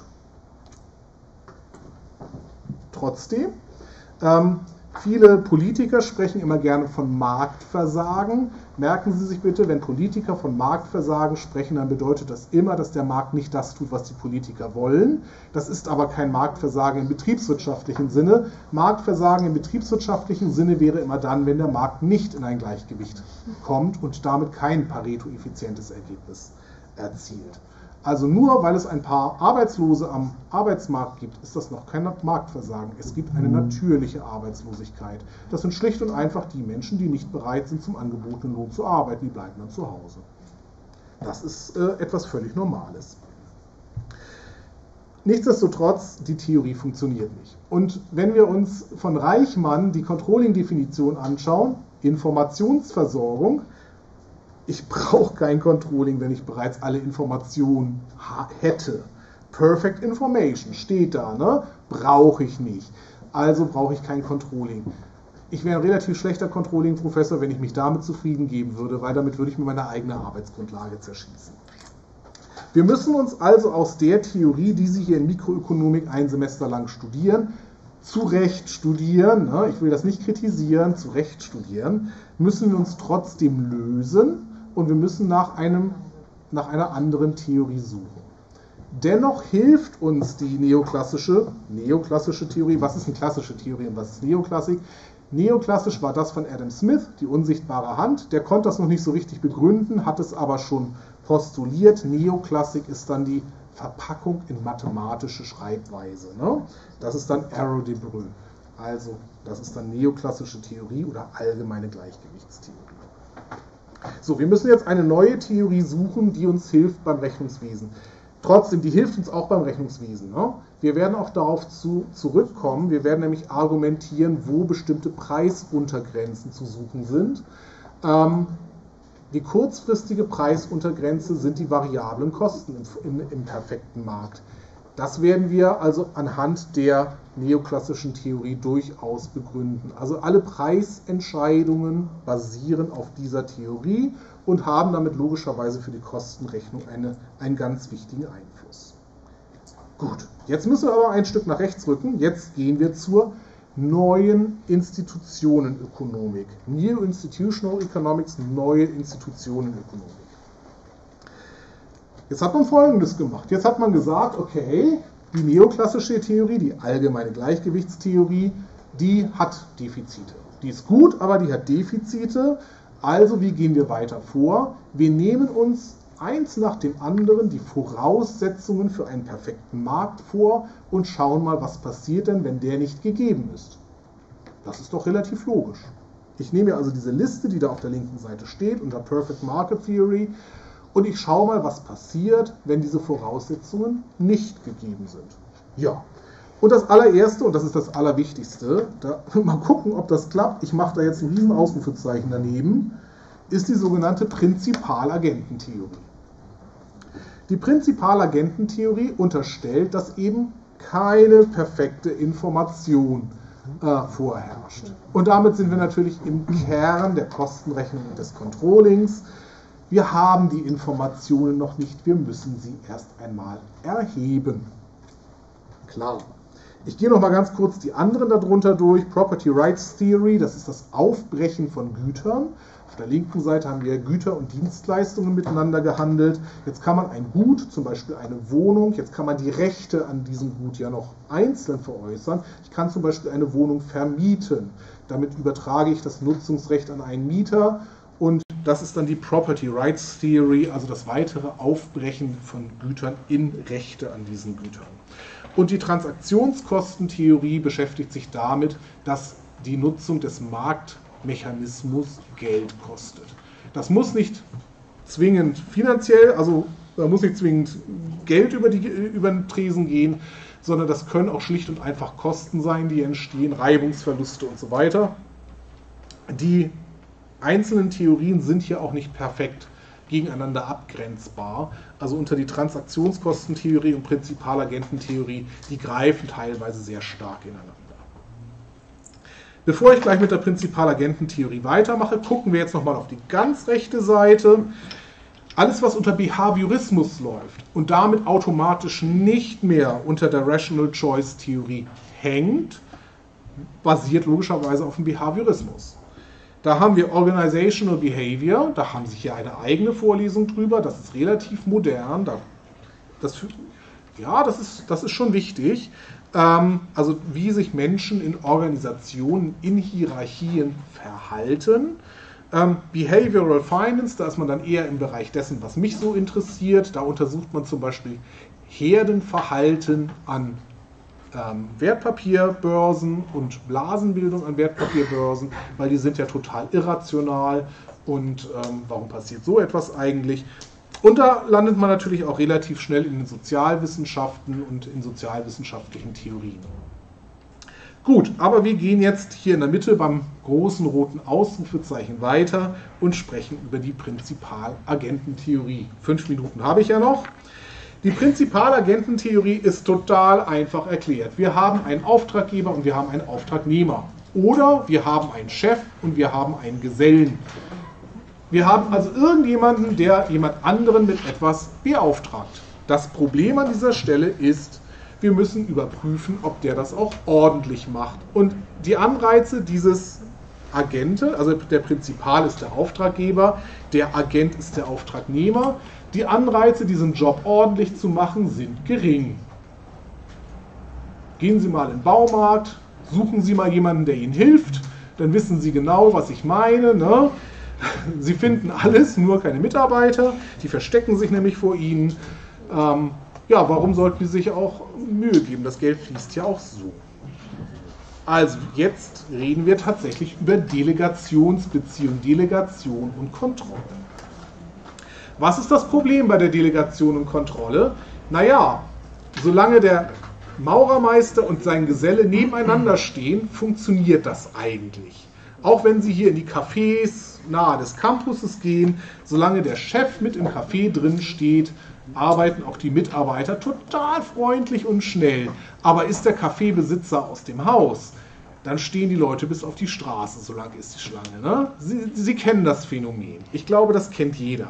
Trotzdem, viele Politiker sprechen immer gerne von Marktversagen. Merken Sie sich bitte, wenn Politiker von Marktversagen sprechen, dann bedeutet das immer, dass der Markt nicht das tut, was die Politiker wollen. Das ist aber kein Marktversagen im betriebswirtschaftlichen Sinne. Marktversagen im betriebswirtschaftlichen Sinne wäre immer dann, wenn der Markt nicht in ein Gleichgewicht kommt und damit kein Pareto-effizientes Ergebnis erzielt. Also nur weil es ein paar Arbeitslose am Arbeitsmarkt gibt, ist das noch kein Marktversagen. Es gibt eine natürliche Arbeitslosigkeit. Das sind schlicht und einfach die Menschen, die nicht bereit sind, zum angebotenen Lohn zu arbeiten, die bleiben dann zu Hause. Das ist etwas völlig Normales. Nichtsdestotrotz, die Theorie funktioniert nicht. Und wenn wir uns von Reichmann die Controlling-Definition anschauen, Informationsversorgung, ich brauche kein Controlling, wenn ich bereits alle Informationen hätte. Perfect Information steht da, ne? Brauche ich nicht. Also brauche ich kein Controlling. Ich wäre ein relativ schlechter Controlling-Professor, wenn ich mich damit zufrieden geben würde, weil damit würde ich mir meine eigene Arbeitsgrundlage zerschießen. Wir müssen uns also aus der Theorie, die Sie hier in Mikroökonomik ein Semester lang studieren, zu Recht studieren, ne? Ich will das nicht kritisieren, zu Recht studieren, müssen wir uns trotzdem lösen. Und wir müssen nach einer anderen Theorie suchen. Dennoch hilft uns die neoklassische Theorie. Was ist eine klassische Theorie und was ist Neoklassik? Neoklassisch war das von Adam Smith, die unsichtbare Hand. Der konnte das noch nicht so richtig begründen, hat es aber schon postuliert. Neoklassik ist dann die Verpackung in mathematische Schreibweise. Ne? Das ist dann Arrow de Breu. Also, das ist dann neoklassische Theorie oder allgemeine Gleichgewichtstheorie. So, wir müssen jetzt eine neue Theorie suchen, die uns hilft beim Rechnungswesen. Trotzdem, die hilft uns auch beim Rechnungswesen. Ne? Wir werden auch darauf zurückkommen. Wir werden nämlich argumentieren, wo bestimmte Preisuntergrenzen zu suchen sind. Die kurzfristige Preisuntergrenze sind die variablen Kosten im perfekten Markt. Das werden wir also anhand der neoklassischen Theorie durchaus begründen. Also alle Preisentscheidungen basieren auf dieser Theorie und haben damit logischerweise für die Kostenrechnung einen ganz wichtigen Einfluss. Gut, jetzt müssen wir aber ein Stück nach rechts rücken. Jetzt gehen wir zur neuen Institutionenökonomik. New Institutional Economics, neue Institutionenökonomik. Jetzt hat man Folgendes gemacht. Jetzt hat man gesagt, okay, die neoklassische Theorie, die allgemeine Gleichgewichtstheorie, die hat Defizite. Die ist gut, aber die hat Defizite. Also wie gehen wir weiter vor? Wir nehmen uns eins nach dem anderen die Voraussetzungen für einen perfekten Markt vor und schauen mal, was passiert denn, wenn der nicht gegeben ist. Das ist doch relativ logisch. Ich nehme mir also diese Liste, die da auf der linken Seite steht, unter Perfect Market Theory, und ich schaue mal, was passiert, wenn diese Voraussetzungen nicht gegeben sind. Ja, und das allererste, und das ist das Allerwichtigste, mal gucken, ob das klappt, ich mache da jetzt ein riesen Ausrufezeichen daneben, ist die sogenannte Prinzipalagententheorie. Die Prinzipalagententheorie unterstellt, dass eben keine perfekte Information vorherrscht. Und damit sind wir natürlich im Kern der Kostenrechnung und des Controllings. Wir haben die Informationen noch nicht, wir müssen sie erst einmal erheben. Klar. Ich gehe noch mal ganz kurz die anderen darunter durch. Property Rights Theory, das ist das Aufbrechen von Gütern. Auf der linken Seite haben wir Güter und Dienstleistungen miteinander gehandelt. Jetzt kann man ein Gut, zum Beispiel eine Wohnung, jetzt kann man die Rechte an diesem Gut ja noch einzeln veräußern. Ich kann zum Beispiel eine Wohnung vermieten. Damit übertrage ich das Nutzungsrecht an einen Mieter Und das ist dann die Property Rights Theory, also das weitere Aufbrechen von Gütern in Rechte an diesen Gütern. Und die Transaktionskostentheorie beschäftigt sich damit, dass die Nutzung des Marktmechanismus Geld kostet. Das muss nicht zwingend finanziell, also da muss nicht zwingend Geld über den Tresen gehen, sondern das können auch schlicht und einfach Kosten sein, die entstehen, Reibungsverluste und so weiter. Die einzelnen Theorien sind hier auch nicht perfekt gegeneinander abgrenzbar. Also unter die Transaktionskostentheorie und Prinzipalagententheorie, die greifen teilweise sehr stark ineinander. Bevor ich gleich mit der Prinzipalagententheorie weitermache, gucken wir jetzt nochmal auf die ganz rechte Seite. Alles, was unter Behaviorismus läuft und damit automatisch nicht mehr unter der Rational Choice Theorie hängt, basiert logischerweise auf dem Behaviorismus. Da haben wir Organizational Behavior, da haben Sie hier eine eigene Vorlesung drüber, das ist relativ modern, das ist schon wichtig. Also wie sich Menschen in Organisationen, in Hierarchien verhalten. Behavioral Finance, da ist man dann eher im Bereich dessen, was mich so interessiert. Da untersucht man zum Beispiel Herdenverhalten an Wertpapierbörsen und Blasenbildung an Wertpapierbörsen, weil die sind ja total irrational und warum passiert so etwas eigentlich? Und da landet man natürlich auch relativ schnell in den Sozialwissenschaften und in sozialwissenschaftlichen Theorien. Gut, aber wir gehen jetzt hier in der Mitte beim großen roten Ausrufezeichen weiter und sprechen über die Prinzipalagententheorie. 5 Minuten habe ich ja noch. Die Prinzipalagententheorie ist total einfach erklärt. Wir haben einen Auftraggeber und wir haben einen Auftragnehmer. Oder wir haben einen Chef und wir haben einen Gesellen. Wir haben also irgendjemanden, der jemand anderen mit etwas beauftragt. Das Problem an dieser Stelle ist, wir müssen überprüfen, ob der das auch ordentlich macht. Und die Anreize dieses Agenten, also der Prinzipal ist der Auftraggeber, der Agent ist der Auftragnehmer, die Anreize, diesen Job ordentlich zu machen, sind gering. Gehen Sie mal in den Baumarkt, suchen Sie mal jemanden, der Ihnen hilft, dann wissen Sie genau, was ich meine, ne? Sie finden alles, nur keine Mitarbeiter, die verstecken sich nämlich vor Ihnen. Ja, warum sollten die sich auch Mühe geben? Das Geld fließt ja auch so. Also, jetzt reden wir tatsächlich über Delegationsbeziehung, Delegation und Kontrolle. Was ist das Problem bei der Delegation und Kontrolle? Naja, solange der Maurermeister und sein Geselle nebeneinander stehen, funktioniert das eigentlich. Auch wenn Sie hier in die Cafés nahe des Campuses gehen, solange der Chef mit im Café drin steht, arbeiten auch die Mitarbeiter total freundlich und schnell. Aber ist der Kaffeebesitzer aus dem Haus, dann stehen die Leute bis auf die Straße, so lang ist die Schlange. Ne? Sie kennen das Phänomen. Ich glaube, das kennt jeder.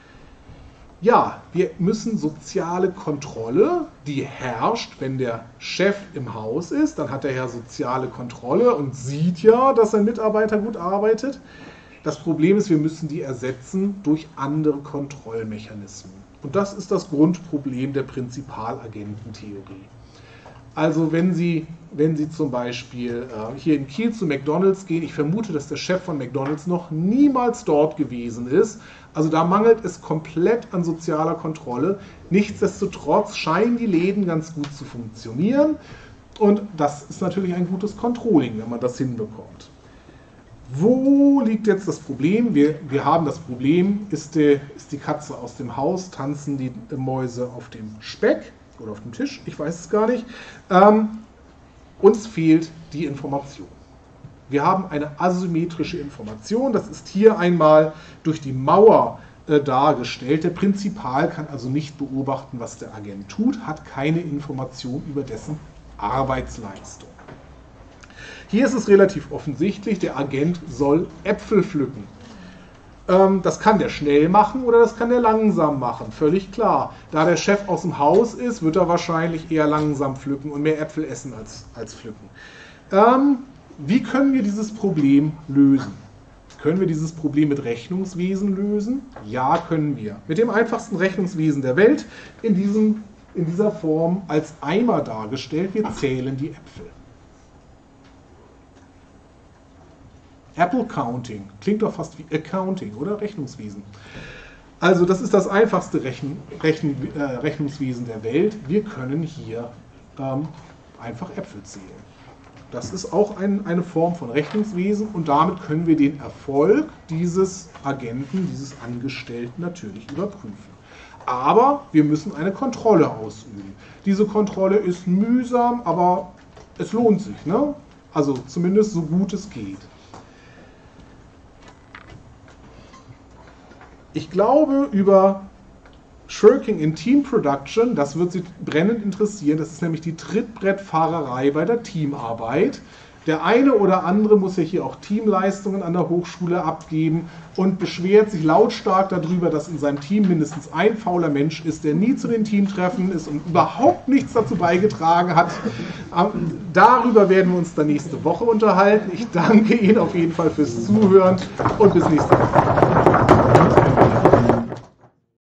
Ja, wir müssen soziale Kontrolle, die herrscht, wenn der Chef im Haus ist, dann hat er ja soziale Kontrolle und sieht ja, dass sein Mitarbeiter gut arbeitet. Das Problem ist, wir müssen die ersetzen durch andere Kontrollmechanismen. Und das ist das Grundproblem der Prinzipalagententheorie. Also wenn Sie zum Beispiel hier in Kiel zu McDonald's gehen, ich vermute, dass der Chef von McDonald's noch niemals dort gewesen ist. Also da mangelt es komplett an sozialer Kontrolle. Nichtsdestotrotz scheinen die Läden ganz gut zu funktionieren. Und das ist natürlich ein gutes Controlling, wenn man das hinbekommt. Wo liegt jetzt das Problem? Wir haben das Problem, ist die Katze aus dem Haus, tanzen die Mäuse auf dem Speck oder auf dem Tisch, ich weiß es gar nicht. Uns fehlt die Information. Wir haben eine asymmetrische Information, das ist hier einmal durch die Mauer dargestellt. Der Prinzipal kann also nicht beobachten, was der Agent tut, hat keine Information über dessen Arbeitsleistung. Hier ist es relativ offensichtlich, der Agent soll Äpfel pflücken. Das kann der schnell machen oder das kann der langsam machen, völlig klar. Da der Chef aus dem Haus ist, wird er wahrscheinlich eher langsam pflücken und mehr Äpfel essen als pflücken. Wie können wir dieses Problem lösen? Können wir dieses Problem mit Rechnungswesen lösen? Ja, können wir. Mit dem einfachsten Rechnungswesen der Welt, in dieser Form als Eimer dargestellt, wir zählen die Äpfel. Apple Counting. Klingt doch fast wie Accounting, oder? Rechnungswesen. Also das ist das einfachste Rechnungswesen der Welt. Wir können hier einfach Äpfel zählen. Das ist auch eine Form von Rechnungswesen und damit können wir den Erfolg dieses Agenten, dieses Angestellten natürlich überprüfen. Aber wir müssen eine Kontrolle ausüben. Diese Kontrolle ist mühsam, aber es lohnt sich, ne? Also zumindest so gut es geht. Ich glaube, über Shirking in Team Production, das wird Sie brennend interessieren, das ist nämlich die Trittbrettfahrerei bei der Teamarbeit. Der eine oder andere muss ja hier auch Teamleistungen an der Hochschule abgeben und beschwert sich lautstark darüber, dass in seinem Team mindestens ein fauler Mensch ist, der nie zu den Teamtreffen ist und überhaupt nichts dazu beigetragen hat. Darüber werden wir uns dann nächste Woche unterhalten. Ich danke Ihnen auf jeden Fall fürs Zuhören und bis nächste Woche.